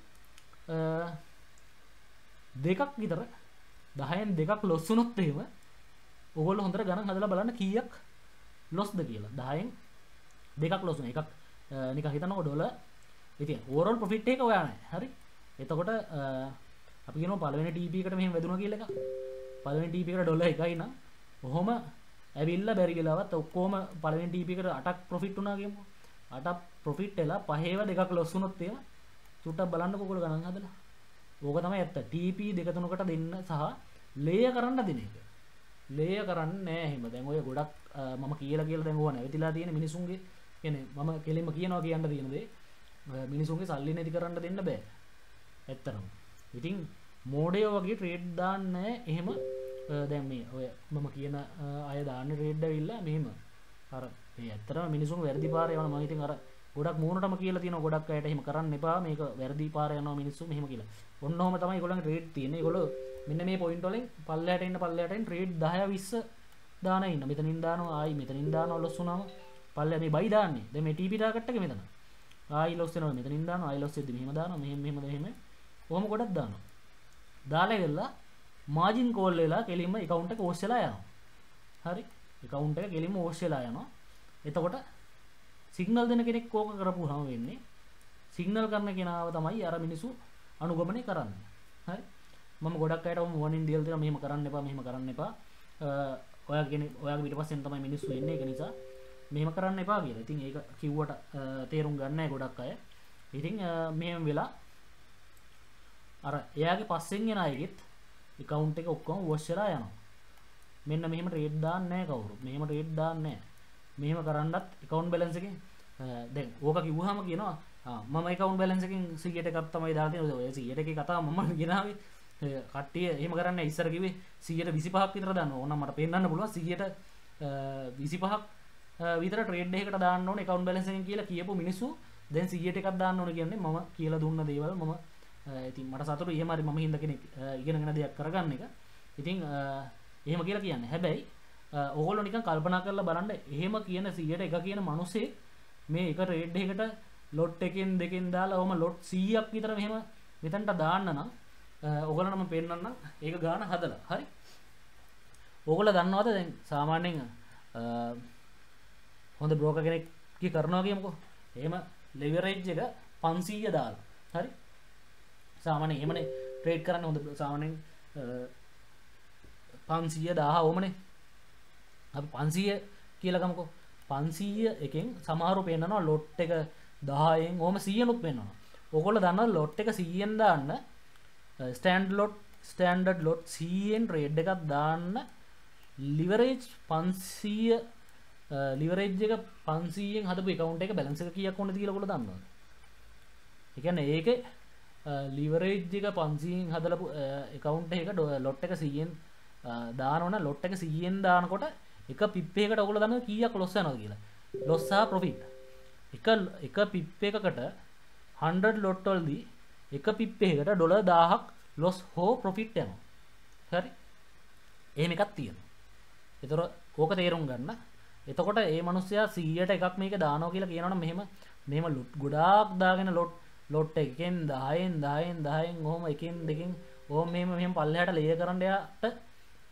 දෙකක් විතර 10න් දෙකක් ලොස් වුණොත් එහෙම ඕගොල්ලෝ හොඳට ගණන් හදලා බලන්න කීයක් ලොස්ද කියලා. 10න් දෙකක් ලොස් වෙන එකක් නිකන් හිතන්නකො ඩොලර්. ඉතින් ඕවරෝල් ප්‍රොෆිට් එක ඔයා නැහැ. හරි? එතකොට අපි කියනවා පළවෙනි TP එකට මෙහෙම වැදුණා කියලා එකක්. පළවෙනි TP එකට ඩොලර් 1යි නම් ඔහොම ඇවිල්ලා බැරි ගලාවත් ඔක්කොම පළවෙනි TP එකට 8ක් ප්‍රොෆිට් වුණා කියමු. 8ක් ප්‍රොෆිට් වෙලා පහේව දෙකක් ලොස් වුණොත් එහෙම චුට්ටක් බලන්නකො ඔයගොල්ලෝ ගණන් හදලා. ඕක තමයි ඇත්ත. TP දෙක තුනකට දෙන්න සහ ලේය කරන්න දෙන එක. ලේය කරන්නේ නැහැ එහෙම. දැන් ඔය ගොඩක් මම කියලා දැන් ඕවා නැවතිලා තියෙන මිනිසුන්ගේ කියන්නේ මම කෙලින්ම කියනවා කියන්න තියෙන දේ මිනිසුන්ගේ සල්ලි නැති කරන්න දෙන්න බෑ. ඇත්තටම. ඉතින් මෝඩයෝ වගේ ට්‍රේඩ් දාන්නේ එහෙම දැන් මේ ඔය මම කියන අය දාන්න ට්‍රේඩ් ඇවිල්ලා මෙහෙම අර මේ ඇත්තටම මිනිසුන් වැරදි පාරේ යනවා. මම ඉතින් අර ගොඩක් මූණටම කියලා තියෙනවා ගොඩක් අයට එහෙම කරන්න එපා මේක වැරදි පාරේ යනවා මිනිස්සු මෙහෙම කියලා. ඔන්න ඔහම තමයි ඒගොල්ලන්ගේ ට්‍රේඩ් තියෙන්නේ. ඒගොල්ලෝ මෙන්න මේ පොයින්ට් වලින් පල්ලයට එන්න ට්‍රේඩ් 10 20 දාන ඉන්න. මෙතනින් දානවා ආයි මෙතනින් දානවා ලොස් වුණාම පල්ලය මේ බයි දාන්නේ. දැන් මේ TP ටාගට් එක මෙතන. ආයි ලොස් වෙනවා මෙතනින් දානවා ආයි ලොස් වෙද්දි මෙහෙම දානවා මෙහෙම කොහොම ගොඩක් දානවා. දාලා ඉවරලා මාජින් කෝල් වෙලා කෙලින්ම account එක වොෂ් වෙලා යනවා. හරි? account එක කෙලින්ම වොෂ් වෙලා යනවා. එතකොට සිග්නල් දෙන කෙනෙක් ඕක කරපුවාම වෙන්නේ සිග්නල් කරන කෙනාව තමයි අර මිනිස්සු අනුගමනය කරන්නේ. හරි? මම ගොඩක් අයට warning දීලා තියෙනවා මෙහෙම කරන්න එපා. ඔයාගේ පිටපස්සෙන් තමයි මිනිස්සු එන්නේ ඒක නිසා මෙහෙම කරන්න එපා කියලා. ඉතින් ඒක කිව්වට තේරුම් ගන්න නැහැ ගොඩක් අය. ඉතින් මෙහෙම වෙලා අර එයාගේ පස්සෙන් එන අයගෙත් account එක ඔක්කොම වොෂ් වෙලා යනවා. මෙන්න මෙහෙම ට්‍රේඩ් දාන්නේ නැහැ කවුරුත්. මෙහෙම ට්‍රේඩ් දාන්නේ නැහැ. මෙහෙම කරන්නත් account balance එකෙන් දැන් ඕක කිව්වහම කියනවා මම account balance එකෙන් 100ට එකක් තමයි දාලා තියෙන්නේ. ඔය 100ට එකේ කතාව මම ගෙනාවේ. කට්ටිය එහෙම කරන්නේ ඉස්සර කිව්වේ 125ක් විතර දාන්න ඕන. මට පෙන්නන්න පුළුවන් 125ක් විතර ට්‍රේඩ් එකකට දාන්න ඕනේ account balance එකෙන් කියලා කියපු මිනිස්සු දැන් 100ට එකක් දාන්න ඕනේ කියන්නේ මම කියලා දුන්න දේවල් මම ඉතින් මට සතුටුයි එහෙම හරි මම හින්දා කෙනෙක් ඉගෙනගෙන දෙයක් කරගන්න එක. ඉතින් එහෙම කියලා කියන්නේ. හැබැයි ඕගොල්ලෝ නිකන් කල්පනා කරලා බලන්න එහෙම කියන 100ට එක කියන මිනිස්සේ මේ එක ට්‍රේඩ් එකකට ලොට් එකෙන් දෙකෙන් දාලා ඔහම ලොට් 100ක් විතර මෙහෙම මෙතනට දාන්න නම් ඕගොල්ලන්ට මම පෙන්නන්නම් ඒක ගාන හදලා. හරි? ඕගොල්ලෝ දන්නවද දැන් සාමාන්‍යයෙන් හොඳ බ්‍රෝකර් කෙනෙක් කරනවා කියමුකෝ. එහෙම ලෙවරේජ් එක 500 දාලා. හරි? සාමාන්‍යයෙන් එහෙමනේ ට්‍රේඩ් කරන්න හොඳ සාමාන්‍යයෙන් 500 1000 ඕමනේ. අපි 500 කියලා ගමුකෝ. 500 එකෙන් සමහරව පෙන්නනවා ලොට් එක 10න් ඕම 100නුත් පෙන්නනවා. ඕගොල්ලෝ දන්නවද ලොට් එක 100ෙන් දාන්න ස්ටෑන්ඩඩ් ලොට් 100ෙන් ට්‍රේඩ් එකක් දාන්න ලිවරේජ් 500 ලිවරේජ් එක 500ෙන් හදපු account එක balance එක කීයක් වුණද කියලා ඔයගොල්ලෝ දන්නවද? ඒ කියන්නේ ඒකේ ලිවරේජ් එක 500ෙන් හදලපු account එකක ලොට් එක 100ෙන් දානවනම් ලොට් එක 100ෙන් දානකොට එක පිප් එකකට ඔයගොල්ලෝ දන්නවද කීයක් ලොස් යනවද කියලා? ලොස් සහ ප්‍රොෆිට්. එක පිප් එකකට 100 ලොට් වලදී එක පිප් එකකට ඩොලර් 1000ක් ලොස් හෝ ප්‍රොෆිට් යනවා. හරි? එහෙම එකක් තියෙනවා. ඒතර ඕක තේරුම් ගන්න. එතකොට මේ මිනිස්සයා 100ට එකක් මේක දානවා කියලා කියනවනම් මෙහෙම ලොට් ගොඩාක් දාගෙන ලොට් එකෙන් 10න් ඔහොම එකෙන් දෙකෙන් ඕම මෙහෙම පල්ලෙහාට ලේය කරන්න යාට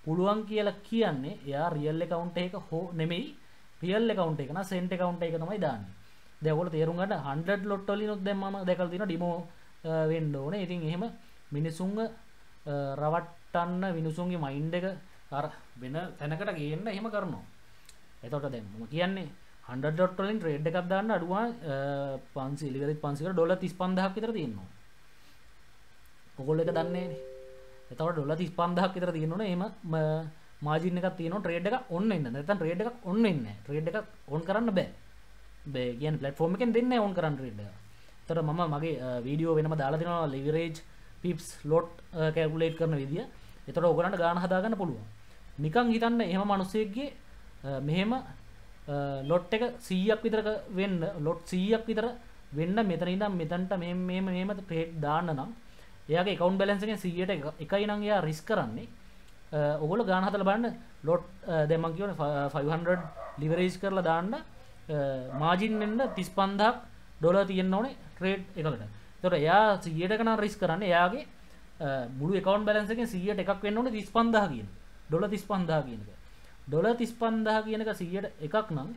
පුළුවන් කියලා කියන්නේ එයා රියල් account එක හෝ නෙමෙයි රියල් account එක නා සෙන්ට් account එක තමයි දාන්නේ. දැන් ඔයගොල්ලෝ තේරුම් ගන්න 100 lot වලිනුත් දැන් මම දැකලා තියෙනවා ඩිමෝ වෙන්න ඕනේ. ඉතින් එහෙම මිනිසුන්ව රවට්ටන්න මිනිසුන්ගේ මයින්ඩ් එක අර වෙන තැනකට ගේන්න එහෙම කරනවා. එතකොට දැන් මම කියන්නේ 100 dot වලින් ට්‍රේඩ් එකක් දාන්න අඩුවා 500 ඉලිවරේජ් 500 කට ඩොලර් 35000ක් විතර තියෙනවා. ඔයගොල්ලෝ එක දන්නේ නැනේ. එතකොට ඩොලර් 35000ක් විතර තියෙනවනේ. එහෙම මාජින් එකක් තියෙනවා ට්‍රේඩ් එකක් ඔන් වෙන්න. නැත්නම් ට්‍රේඩ් එකක් ඔන් වෙන්නේ නැහැ. ට්‍රේඩ් එකක් ඔන් කරන්න බෑ. බෑ කියන්නේ ප්ලැට්ෆෝම් එකෙන් දෙන්නේ නැහැ ඔන් කරන්න ට්‍රේඩ් එක. එතකොට මම මගේ වීඩියෝ වෙනම දාලා දෙනවා ලිවරේජ් පිප්ස් ලොට් කැල්කියුලේට් කරන විදිය. එතකොට ඔයගලන්ට ගාණ හදාගන්න පුළුවන්. නිකන් හිතන්න එහෙම මිනිස්සෙක්ගේ මෙහෙම ලොට් එක 100ක් විතර වෙන්න ලොට් 100ක් විතර වෙන්න මෙතන ඉඳන් මෙතනට මෙහෙම ට්‍රේඩ් දාන්න නම් එයාගේ account balance එකෙන් 100ට එකයි නම් එයා රිස්ක් කරන්නේ. ඔයගොල්ලෝ ගාණ හදලා බලන්න ලොට් දැන් මම කියවනේ 500 ලිවරේජ් කරලා දාන්න මාජින් වෙන්න 35000ක් ඩොලර් තියෙන්න ඕනේ ට්‍රේඩ් එකකට. ඒතකොට එයා 100ට නම් රිස්ක් කරන්නේ එයාගේ මුළු account balance එකෙන් 100ට එකක් වෙන්න ඕනේ 35000 කියන එක. ඩොලර් 35000 කියන එක. ඩොලර් 35000 කියන එක 100ට එකක් නම්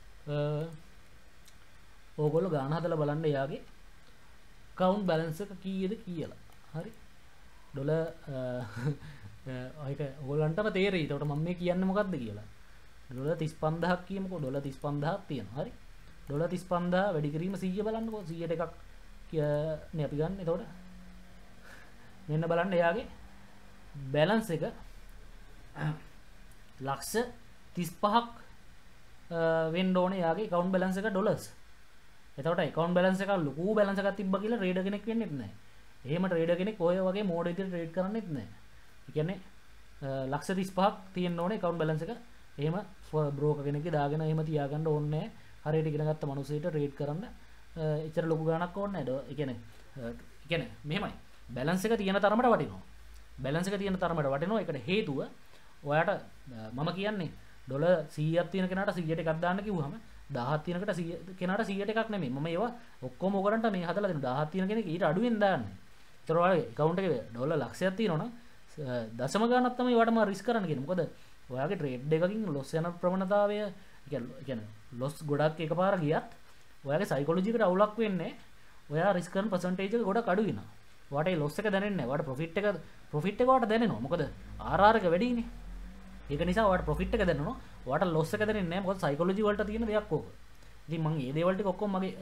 ඕගොල්ලෝ ගාණ හදලා බලන්න එයාගේ account balance එක කීයද කියලා. හරි. ඩොලර් ඒක ඔයගොල්ලන්ටම තේරෙයි. ඒකට මම මේ කියන්නේ මොකද්ද කියලා. ඩොලර් 35000ක් කියමුකෝ. ඩොලර් 35000ක් තියෙනවා. හරි. ඩොලර් 35000 වැඩි කිරීම 100 බලන්නකෝ. 100ට එකක් නේ අපි ගන්න. එතකොට මෙන්න බලන්න එයාගේ බැලන්ස් එක ලක්ෂ 35ක් වෙන්න ඕනේ එයාගේ account balance එක ඩොලර්ස්. එතකොට account balance එක ලොකු balance එකක් තිබ්බ කියලා trader කෙනෙක් වෙන්නේ නැහැ. එහෙම trader කෙනෙක් ඔය වගේ මෝඩ විදිහට trade කරන්නේත් නැහැ. ඒ කියන්නේ ලක්ෂ 35ක් තියෙන්න ඕනේ account balance එක. එහෙම broker කෙනෙක්ගේ දාගෙන එහෙම තියාගන්න ඕනේ නැහැ. හරියට ඉගෙන ගත්ත මිනිස්සෙට trade කරන්න එච්චර ලොකු ගාණක් ඕනේ නැහැ. ඒ කියන්නේ මෙහෙමයි. balance එක තියෙන තරමට වටිනවා. balance එක තියෙන තරමට වටිනවා. ඒකට හේතුව ඔයාට මම කියන්නේ ඩොලර් 100ක් තියෙන කෙනාට 100ට එකක් දාන්න කිව්වම 1000ක් තියෙන කෙනාට 100ට එකක් නෙමෙයි. මම ඒවා ඔක්කොම ඔයගලන්ට මේ හදලා දෙනවා. 1000ක් තියෙන කෙනෙක් ඊට අඩුවෙන් දාන්නේ. ඒතර ඔයාගේ account එකේ ඩොලර් ලක්ෂයක් තියෙනවා නම් දශම ගාණක් තමයි ඔයාට මම රිස්ක් කරන්න කියන්නේ. මොකද ඔයාගේ ට්‍රේඩ් එකකින් ලොස් යන ප්‍රවණතාවය කියන්නේ ලොස් ගොඩක් එකපාර ගියත් ඔයාගේ සයිකොලොජි එකට අවුලක් වෙන්නේ. ඔයා රිස්ක් කරන percentage එක ගොඩක් අඩු වෙනවා. ඔයාට ඒ ලොස් එක දැනෙන්නේ නැහැ. ඔයාට profit එක ඔයාට දැනෙනවා. මොකද RR එක වැඩිනේ. ඒක නිසා ඔයාට profit එක දැනෙනවා. ඔයාට loss එක දැනෙන්නේ නැහැ. මොකද psychology වලට තියෙන දෙයක් ඕක. ඉතින් මම මේ දේවල් ටික ඔක්කොම මගේ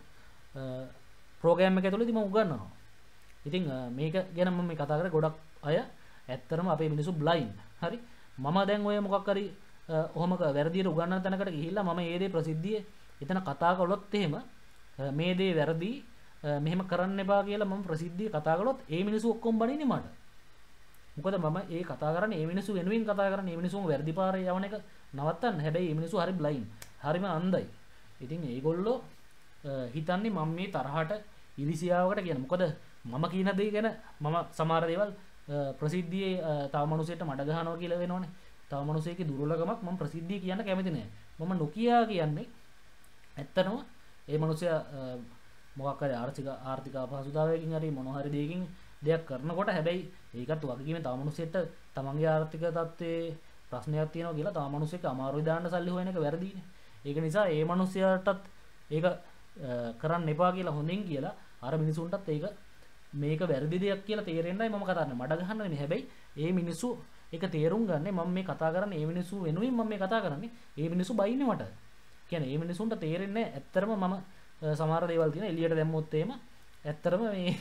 program එක ඇතුළේදී මම උගන්වනවා. ඉතින් මේක ගැන මම මේ කතා කරේ ගොඩක් අය ඇත්තටම අපේ මිනිස්සු blind. හරි. මම දැන් ඔය මොකක් හරි ඔහොම වැරදියට උගන්වන තැනකට ගිහිල්ලා මම මේ දේ ප්‍රසිද්ධියේ එතන කතා කළොත් එහෙම මේ දේ වැරදි මෙහෙම කරන්න එපා කියලා මම ප්‍රසිද්ධියේ කතා කළොත් ඒ මිනිස්සු ඔක්කොම බනින්නේ මට. මොකද මම ඒ කතා කරන්නේ ඒ මිනිස්සු වෙනුවෙන් කතා කරන්නේ. ඒ මිනිස්සුම වැරදි පාරේ යවන එක නවත්තන්න. හැබැයි මේ මිනිස්සු හරි බ්ලයින්ඩ්. හරිම අන්ධයි. ඉතින් ඒගොල්ලෝ හිතන්නේ මම මේ තරහට ඉරිසියාවකට කියන. මොකද මම කියන දේ ගැන මම සමහර දේවල් ප්‍රසිද්ධියේ තව මිනිසෙක්ට මඩ ගහනවා කියලා වෙනවනේ. තව මිනිසෙකේ දුර්වලකමක් මම ප්‍රසිද්ධිය කියන්න කැමති නෑ. මම නොකියා කියන්නේ ඇත්තටම ඒ මිනිසයා මොකක් හරි ආර්ථික අපහසුතාවයකින් හරි මොන හරි දෙයකින් දෙයක් කරනකොට හැබැයි ඒකත් වගකීමෙන් තව මිනිස්සෙක්ට තමන්ගේ ආර්ථික තත්ත්වයේ ප්‍රශ්නයක් තියෙනවා කියලා තව මිනිස්සෙක් අමාරුයි දාන්න සල්ලි හොයන එක වැරදිනේ. ඒක නිසා ඒ මිනිස්සයාටත් ඒක කරන්න එපා කියලා හොඳින් කියලා අර මිනිසුන්ටත් ඒක මේක වැරදි දෙයක් කියලා තේරෙන්නයි මම කතා කරන්නේ. මඩ ගහන්න නෙමෙයි. හැබැයි ඒ මිනිස්සු ඒක තේරුම් ගන්නේ මම මේ කතා කරන්නේ ඒ මිනිස්සු වෙනුවෙන් මම මේ කතා කරන්නේ. ඒ මිනිස්සු බයින්නේ මට. කියන්නේ ඒ මිනිසුන්ට තේරෙන්නේ ඇත්තටම මම සමහර දේවල් තියෙන එළියට දැම්මොත් එහෙම ඇත්තටම මේ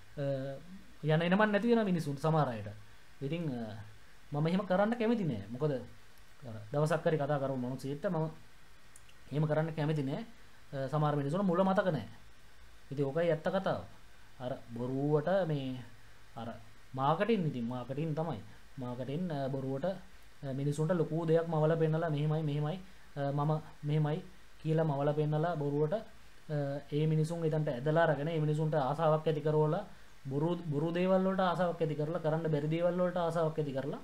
යන එනමන් නැති වෙන මිනිසුන්ට සමහර අයට. ඉතින් මම එහෙම කරන්න කැමති නෑ. මොකද දවසක් හරි කතා කරමු මොනසෙට මම එහෙම කරන්න කැමති නෑ. සමහර මිනිසුන්ට මුල මතක නෑ. ඉතින් ඕකයි ඇත්ත කතාව. අර බොරුවට මේ අර මාකටින් ඉතින් මාකටින් තමයි. මාකටින් බොරුවට මිනිසුන්ට ලොකු දෙයක් මවල පෙන්නලා මෙහෙමයි මම මෙහෙමයි කියලා මවල පෙන්නලා බොරුවට ඒ මිනිසුන් ඉදන්ට ඇදලා අරගෙන ඒ මිනිසුන්ට ආසාවක් ඇති කරවලා බොරු දේවල් වලට ආසාවක් ඇති කරලා කරන්න බැරි දේවල් වලට ආසාවක් ඇති කරලා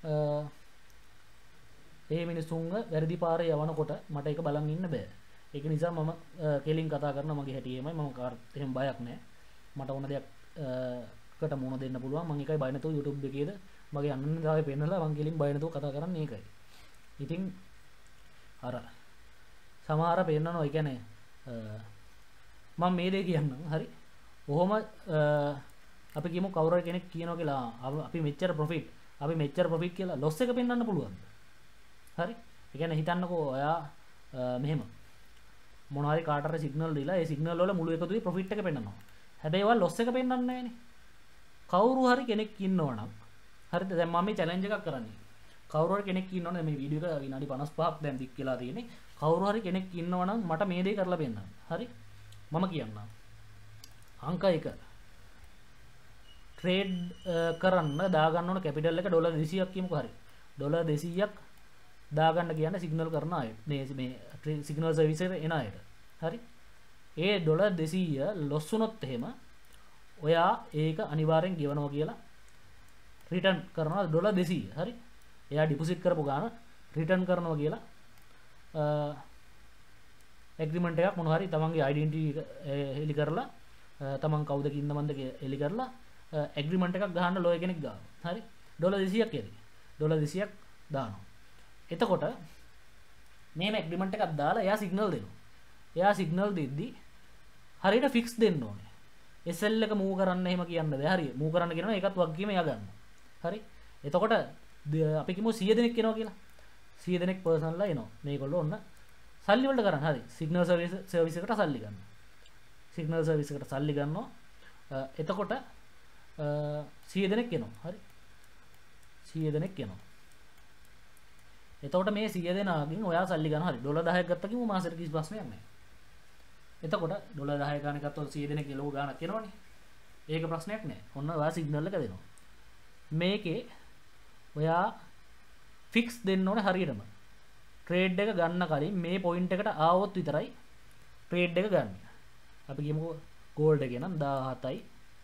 ඒ මිනිසුන්ව වැරදි පාරේ යවනකොට මට ඒක බලන් ඉන්න බෑ. ඒක නිසා මම කෙලින් කතා කරන මගේ හැටියෙමයි මම කාටවත් එහෙම බයක් නැහැ. මට ඕන දෙයක් කට මුණ දෙන්න පුළුවන්. මම ඒකයි බය නැතුව YouTube එකේද මගේ අනන්‍යතාවය පෙන්නලා මං කෙලින් බය නැතුව කතා කරන්නේ ඒකයි. ඉතින් අර සමහර පෙන්නනවා ඒ කියන්නේ මම මේ දේ කියන්නම් හරි. ඔහොම අපි කියමු කවුරු කෙනෙක් කියනවා කියලා අපි මෙච්චර ප්‍රොෆිට් කියලා ලොස් එක පෙන්වන්න පුළුවන්ද? හරි. ඒ කියන්නේ හිතන්නකෝ ඔයා මෙහෙම මොනවාරි කාටට සිග්නල් දීලා ඒ සිග්නල් වල මුළු එකතුවේ ප්‍රොෆිට් එක පෙන්නනවා. හැබැයි ඔයා ලොස් එක පෙන්වන්නේ නැහනේ. කවුරු හරි කෙනෙක් ඉන්නවනම් හරිද? දැන් මම මේ චැලෙන්ජ් එකක් කරන්නේ. කවුරු හරි කෙනෙක් ඉන්නවනම් මේ වීඩියෝ එක විනාඩි 55ක් දැන් දික් වෙලා තියෙන්නේ. කවුරු හරි කෙනෙක් ඉන්නවනම් මට මේ දේ කරලා පෙන්නන්න. හරි? මම කියන්නම්. අංක 1 ට්‍රේඩ් කරන්න දාගන්න ඕන කැපිටල් එක ඩොලර් 200ක් කියමුකෝ හරි. ඩොලර් 200ක් දාගන්න කියන්නේ සිග්නල් කරන අය. මේ සිග්නල් සර්විස් එකට එන අයට. හරි? ඒ ඩොලර් 200 ලොස් වුණොත් එහෙම ඔයා ඒක අනිවාර්යෙන් ගෙවනවා කියලා රිටර්න් කරනවා ඩොලර් 200. හරි? එයා ඩිපොසිට් කරපු ගාන රිටර්න් කරනවා කියලා ඇග්‍රීමන්ට් එකක් මොනවා හරි තමන්ගේ ඩෙන්ටිටි එලි කරලා තමන් කවුද කින්න මන්ද එලි කරලා ඇග්‍රීමන්ට් එකක් ගහන්න ලෝය කෙනෙක් ගාව. හරි? ඩොලර් 200ක් එරි. ඩොලර් 200ක් දානවා. එතකොට මේම ඇග්‍රීමන්ට් එකක් දාලා එයා සිග්නල් දෙනවා. එයා සිග්නල් දෙද්දි හරියට ෆික්ස් දෙන්න ඕනේ. SL එක මූව් කරන්න එහෙම කියන්න බෑ. හරි. මූව් කරන්න කියනවා ඒකත් වගකීම එයා ගන්නවා. හරි? එතකොට අපි කියමු 100 දෙනෙක් එනවා කියලා. 100 දෙනෙක් පර්සන්ලා එනවා. මේගොල්ලෝ ඔන්න සල්ලි වලට කරන්න. හරි. සිග්නල් සර්විස් එකට සල්ලි ගන්නවා. සිග්නල් සර්විස් එකට සල්ලි ගන්නවා. එතකොට 100 දෙනෙක් එනවා. හරි. 100 දෙනෙක් එනවා. එතකොට මේ 100 දෙනාගෙන් ඔයා සල්ලි ගන්න. හරි. ඩොලර් 10ක් ගත්තා කිව්ව මාසෙට කිසි ප්‍රශ්නයක් නැහැ. එතකොට ඩොලර් 10 ගානක් ගත්තොත් 100 දෙනෙක් ලොකු ගානක් එනවනේ. ඒක ප්‍රශ්නයක් නැහැ. ඔන්න ඔයා සිග්නල් එක දෙනවා. මේකේ ඔයා ෆික්ස් දෙන්න ඕනේ හරියටම. ට්‍රේඩ් එක ගන්න කලින් මේ පොයින්ට් එකට ආවොත් විතරයි ට්‍රේඩ් එක ගන්න. අපි කියමුකෝ ගෝල්ඩ් එකේ නම් 17යි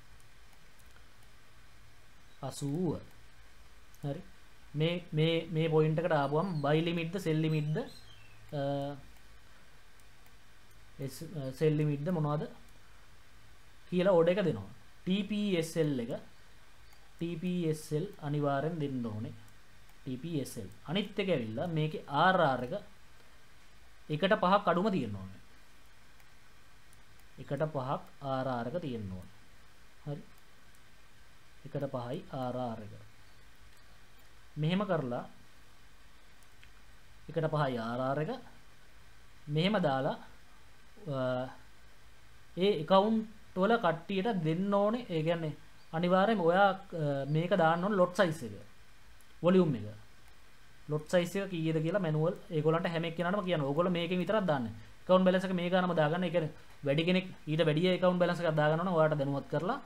80. හරි. මේ පොයින්ට් එකට ආපුවම බයි ලිමිට්ද සෙල් ලිමිට්ද සෙල් ලිමිට්ද මොනවද කියලා ඕඩර් එක දෙනවා. TPSL එක TPSL අනිවාර්යෙන් දෙන්න ඕනේ. TPSL. අනිත් එක ඇවිල්ලා මේකේ RR එක 1/5ක් අඩුම තියෙන්න ඕනේ. 1/5ක් RR එක තියෙන්න ඕනේ. හරි. 1/5යි RR එක. මෙහෙම කරලා 1/5යි RR එක මෙහෙම දාලා ඒ account වල කට්ටියට දෙන්න ඕනේ. ඒ කියන්නේ අනිවාර්යයෙන්ම ඔයා මේක දාන්න ඕනේ ලොට් සයිස් එක. වොලියුම් එක. ලොට් සයිස් එක කීයද කියලා මැනුවල් ඒගොල්ලන්ට හැම එක්කෙනාටම කියනවා. ඕගොල්ලෝ මේකෙන් විතරක් දාන්න. account balance එක මේ ගානම දාගන්න. ඒ කියන්නේ වැඩි කෙනෙක් ඊට වැඩි account balance එකක් දාගන්න ඕන. ඔයාට දැනුවත් කරලා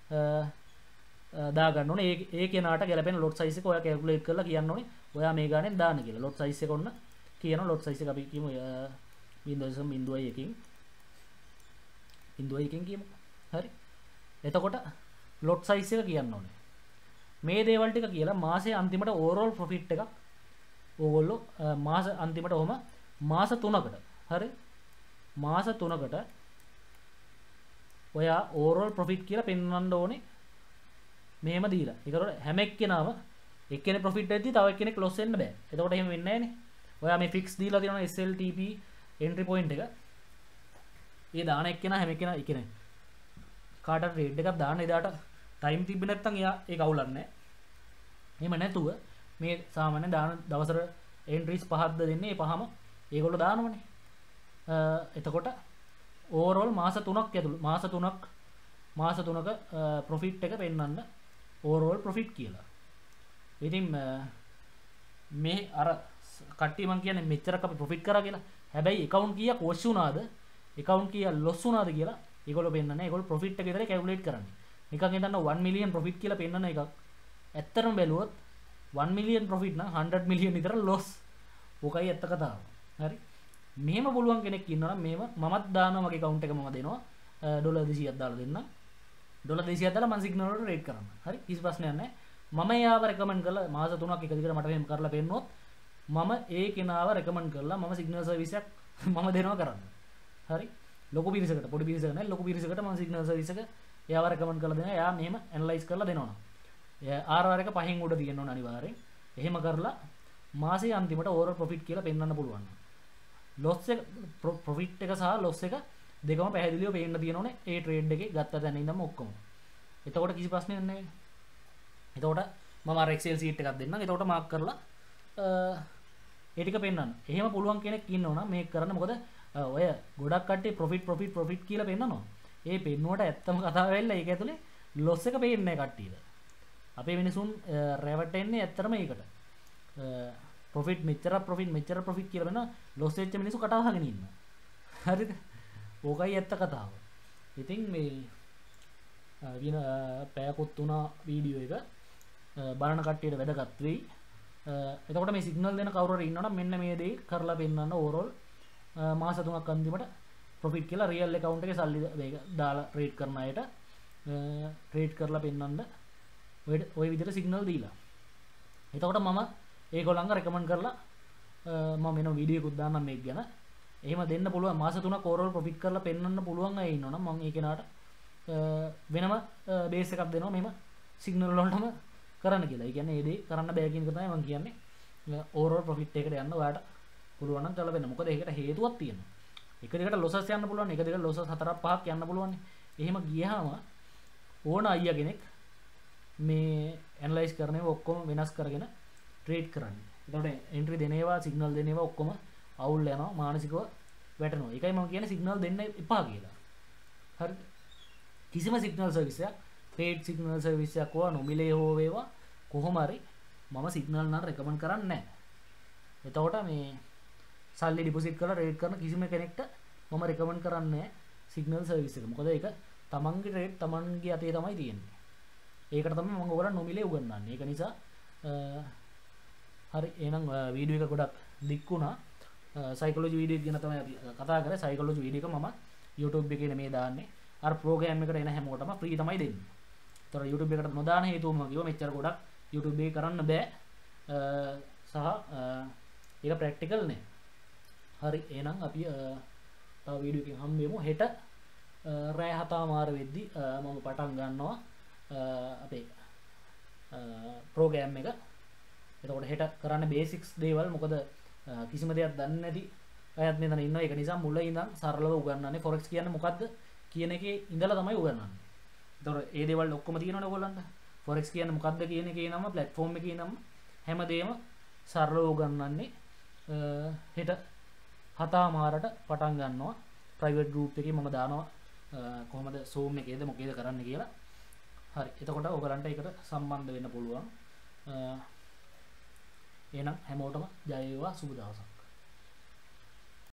දාගන්න ඕනේ. ඒ කෙනාට ගැලපෙන ලොට් සයිස් එක ඔයා කැල්කියුලේට් කරලා කියන්න ඕනේ. ඔයා මේ ගානෙන් දාන්න කියලා. ලොට් සයිස් එක ඔන්න කියනවා. ලොට් සයිස් එක අපි කියමු 0.01කින් 0.1කින් කියමු. හරි. එතකොට ලොට් සයිස් එක කියන්න ඕනේ. මේ දේවල් ටික කියලා මාසයේ අන්තිමට ඕවරෝල් ප්‍රොෆිට් එකක් ඕගොල්ලෝ මාස අන්තිමට ඔහම මාස 3කට හරි මාස 3කට ඔයා ඕවරෝල් ප්‍රොෆිට් කියලා පෙන්වන්න ඕනේ. මෙහෙම දීලා. ඒකට හැම එක්කෙනාම එක්කෙනෙක් ප්‍රොෆිට් වෙද්දී තව එක්කෙනෙක් ලොස් වෙන්න බෑ. එතකොට එහෙම වෙන්නේ නැහනේ. ඔයා මේ ෆික්ස් දීලා තියෙනවා SLTP එන්ට්‍රි පොයින්ට් එක. ඒ දාන එක්කෙනා හැම එක්කෙනා ඉන්නේ. කාට ට්‍රේඩ් එකක් දාන්න එදාට ටයිම් තිබ්බ නැත්නම් එයා ඒක අවුලන්නේ නැහැ. එහෙම නැතුව මේ සාමාන්‍ය දාන දවසට එන්ට්‍රීස් 5ක්ද දෙන්නේ. ඒ පහම ඒගොල්ලෝ දානවනේ. එතකොට ඕවරෝල් මාස 3ක් ඇතුළත මාස 3ක ප්‍රොෆිට් එක පෙන්වන්න ඕවරෝල් ප්‍රොෆිට් කියලා. ඉතින් මේ අර කට්ටිය මං කියන්නේ මෙච්චරක් අපි ප්‍රොෆිට් කරා කියලා. හැබැයි account කීයක් වොෂ් වුණාද? account කීයක් ලොස් වුණාද කියලා ඒගොල්ලෝ පෙන්නන්නේ. ඒගොල්ලෝ ප්‍රොෆිට් එක විතරයි කැල්කියුලේට් කරන්නේ. නිකන් හිතන්න 1 මිලියන් ප්‍රොෆිට් කියලා පෙන්නන එකක්. ඇත්තටම බැලුවොත් 1 මිලියන් ප්‍රොෆිට් නම් 100 මිලියන් විතර ලොස්. ඕකයි ඇත්ත කතාව. හරි. මෙහෙම පුළුවන් කෙනෙක් ඉන්නවා නම් මෙහෙම මමත් දානවා මගේ account එක මම දෙනවා. ඩොලර් 200ක් දාලා දෙන්න. ඩොලර් 200ක් දාලා මම සිග්නල් වලට රේට් කරනවා. හරි. කිසි ප්‍රශ්නයක් නැහැ. මම එයාව රෙකමන්ඩ් කරලා මාස 3ක් එක දිගට මට මෙහෙම කරලා පෙන්නුවොත් මම ඒ කෙනාව රෙකමන්ඩ් කරලා මම සිග්නල් සර්විස් එකක් මම දෙනවා කරන්න. හරි. ලොකු පිරිසකට පොඩි පිරිසකට නෑ ලොකු පිරිසකට මම සිග්නල් සර්විස් එක එයාව රෙකමන්ඩ් කරලා දෙනවා. එයා මෙහෙම ඇනලයිස් කරලා දෙනවා. RR එක පහෙන් උඩ තියෙන්න ඕන අනිවාර්යෙන්. එහෙම කරලා මාසේ අන්තිමට ඕවර් ප්‍රොෆිට් කියලා පෙන්වන්න පුළුවන්. ලොස් එක ප්‍රොෆිට් එක සහ ලොස් එක දෙකම පැහැදිලිව පේන්න තියෙනෝනේ ඒ ට්‍රේඩ් එකේ ගත්ත තැන ඉඳන්ම ඔක්කොම. එතකොට කිසි ප්‍රශ්නයක් නැහැ. එතකොට මම අර Excel sheet එකක් දෙන්නම්. එතකොට මාක් කරලා ඒ ටික පෙන්වන්න. එහෙම පුළුවන් කෙනෙක් ඉන්නවනම් මේක කරන්න. මොකද ඔය ගොඩක් කට්ටිය ප්‍රොෆිට් කියලා පෙන්නනවා. ඒ පෙන්නුවට ඇත්තම කතාව වෙලා ඒක ඇතුලේ ලොස් එක පේන්නේ නැහැ කට්ටියට. අපේ මිනිසුන් රැවටෙන්නේ ඇත්තටම ඒකට. ප්‍රොෆිට් මෙච්චර ප්‍රොෆිට් කියලා වෙන ලොස් වෙච්ච මිනිස්සු කටවහගෙන ඉන්නවා. හරිද? ඕකයි ඇත්ත කතාව. ඉතින් මේ වින පැයකුත් තුනා වීඩියෝ එක බලන කට්ටියට වැදගත් වෙයි. එතකොට මේ සිග්නල් දෙන කවුරු හරි ඉන්නවනම් මෙන්න මේ දේ කරලා පෙන්නන්න ඕවරෝල් මාස 3ක් අන්තිමට ප්‍රොෆිට් කියලා රියල් account එකේ සල්ලි දාලා ට්‍රේඩ් කරන අයට ට්‍රේඩ් කරලා පෙන්නන්න ඔය විදිහට සිග්නල් දීලා. එතකොට මම ඒගොල්ලන්ව රෙකමන්ඩ් කරලා මම වෙන වීඩියෝ එකක් දාන්නම් මේක ගැන. එහෙම දෙන්න පුළුවන් මාස 3ක් ඕවරෝල් ප්‍රොෆිට් කරලා පෙන්නන්න පුළුවන් අය ඉන්නවනම් මම ඒ කෙනාට වෙනම බේස් එකක් දෙනවා මෙහෙම සිග්නල් වලටම කරන්න කියලා. ඒ කියන්නේ ඒ දේ කරන්න බෑ කියන එක තමයි මම කියන්නේ. ඕවරෝල් ප්‍රොෆිට් එකට යන්න ඔයාලට පුළුවන් නම් කරලා වෙන්න. මොකද ඒකට හේතුවක් තියෙනවා. එක දෙකට ලොසස් යන්න පුළුවන්. එක දෙකට ලොසස් 4-5ක් යන්න පුළුවන්. එහෙම ගියාම ඕන අයියා කෙනෙක් මේ ඇනලයිස් කරන ඒවා ඔක්කොම වෙනස් කරගෙන ට්‍රේඩ් කරන්නේ. එතකොට එන්ට්‍රි දෙන ඒවා සිග්නල් දෙන ඒවා ඔක්කොම අවුල් යනවා මානසිකව වැටෙනවා. ඒකයි මම කියන්නේ සිග්නල් දෙන්න එපා කියලා. හරිද? කිසිම සිග්නල් සර්විස් එකක් ට්‍රේඩ් සිග්නල් සර්විස් එකක් හෝ නොමිලේ හෝ වේවා කොහොම හරි මම සිග්නල් නම් රෙකමන්ඩ් කරන්නේ නැහැ. එතකොට මේ සල්ලි ඩිපොසිට් කරලා ට්‍රේඩ් කරන කිසිම කෙනෙක්ට මම රෙකමන්ඩ් කරන්නේ නැහැ සිග්නල් සර්විස් එක. මොකද ඒක තමන්ගේ ට්‍රේඩ් තමන්ගේ අතේ තමයි තියෙන්නේ. ඒකට තමයි මම ඔයගොල්ලන් නොමිලේ උගන්වන්නේ. ඒක නිසා හරි එහෙනම් වීඩියෝ එක ගොඩක් දික් වුණා. සයිකොලොජි වීඩියෝ එක ගැන තමයි අපි කතා කරේ. සයිකොලොජි වීඩියෝ එක මම YouTube එකේ නෙමෙයි දාන්නේ. අර ප්‍රෝග්‍රෑම් එකට එන හැමෝටම ෆ්‍රී තමයි දෙන්නේ. ඒතර YouTube එකට නොදාන හේතුව මම කිව්වා මෙච්චර ගොඩක් YouTube එකේ කරන්න බෑ. සහ ඒක ප්‍රැක්ටිකල් නෑ. හරි එහෙනම් අපි තව වීඩියෝ එකකින් හම්බ වෙමු. හෙට රෑ 7:00 වෙද්දි මම පටන් ගන්නවා අපේ ප්‍රෝග්‍රෑම් එක. එතකොට හෙට කරන්න බේසික්ස් දේවල්. මොකද කිසිම දෙයක් දන්නේ නැති අයත් මෙතන ඉන්නවා. ඒක නිසා මුල ඉඳන් සරලව උගන්වන්නේ. forex කියන්නේ මොකද්ද කියන එකේ ඉඳලා තමයි උගන්වන්නේ. එතකොට ඒ දේවල් ඔක්කොම තියෙනවනේ ඔයගොල්ලන්ට. forex කියන්නේ මොකද්ද කියන එකේ නම, platform එකේ නම හැමදේම සරලව උගන්වන්නේ. හෙට 7:00ට පටන් ගන්නවා. private group එකේ මම දානවා කොහොමද zoom එකේද මොකේද කරන්න කියලා. හරි. එතකොට ඔයගලන්ට ඒකට සම්බන්ධ වෙන්න පුළුවන්. එහෙනම් හැමෝටම ජය වේවා, සුබ දවසක්.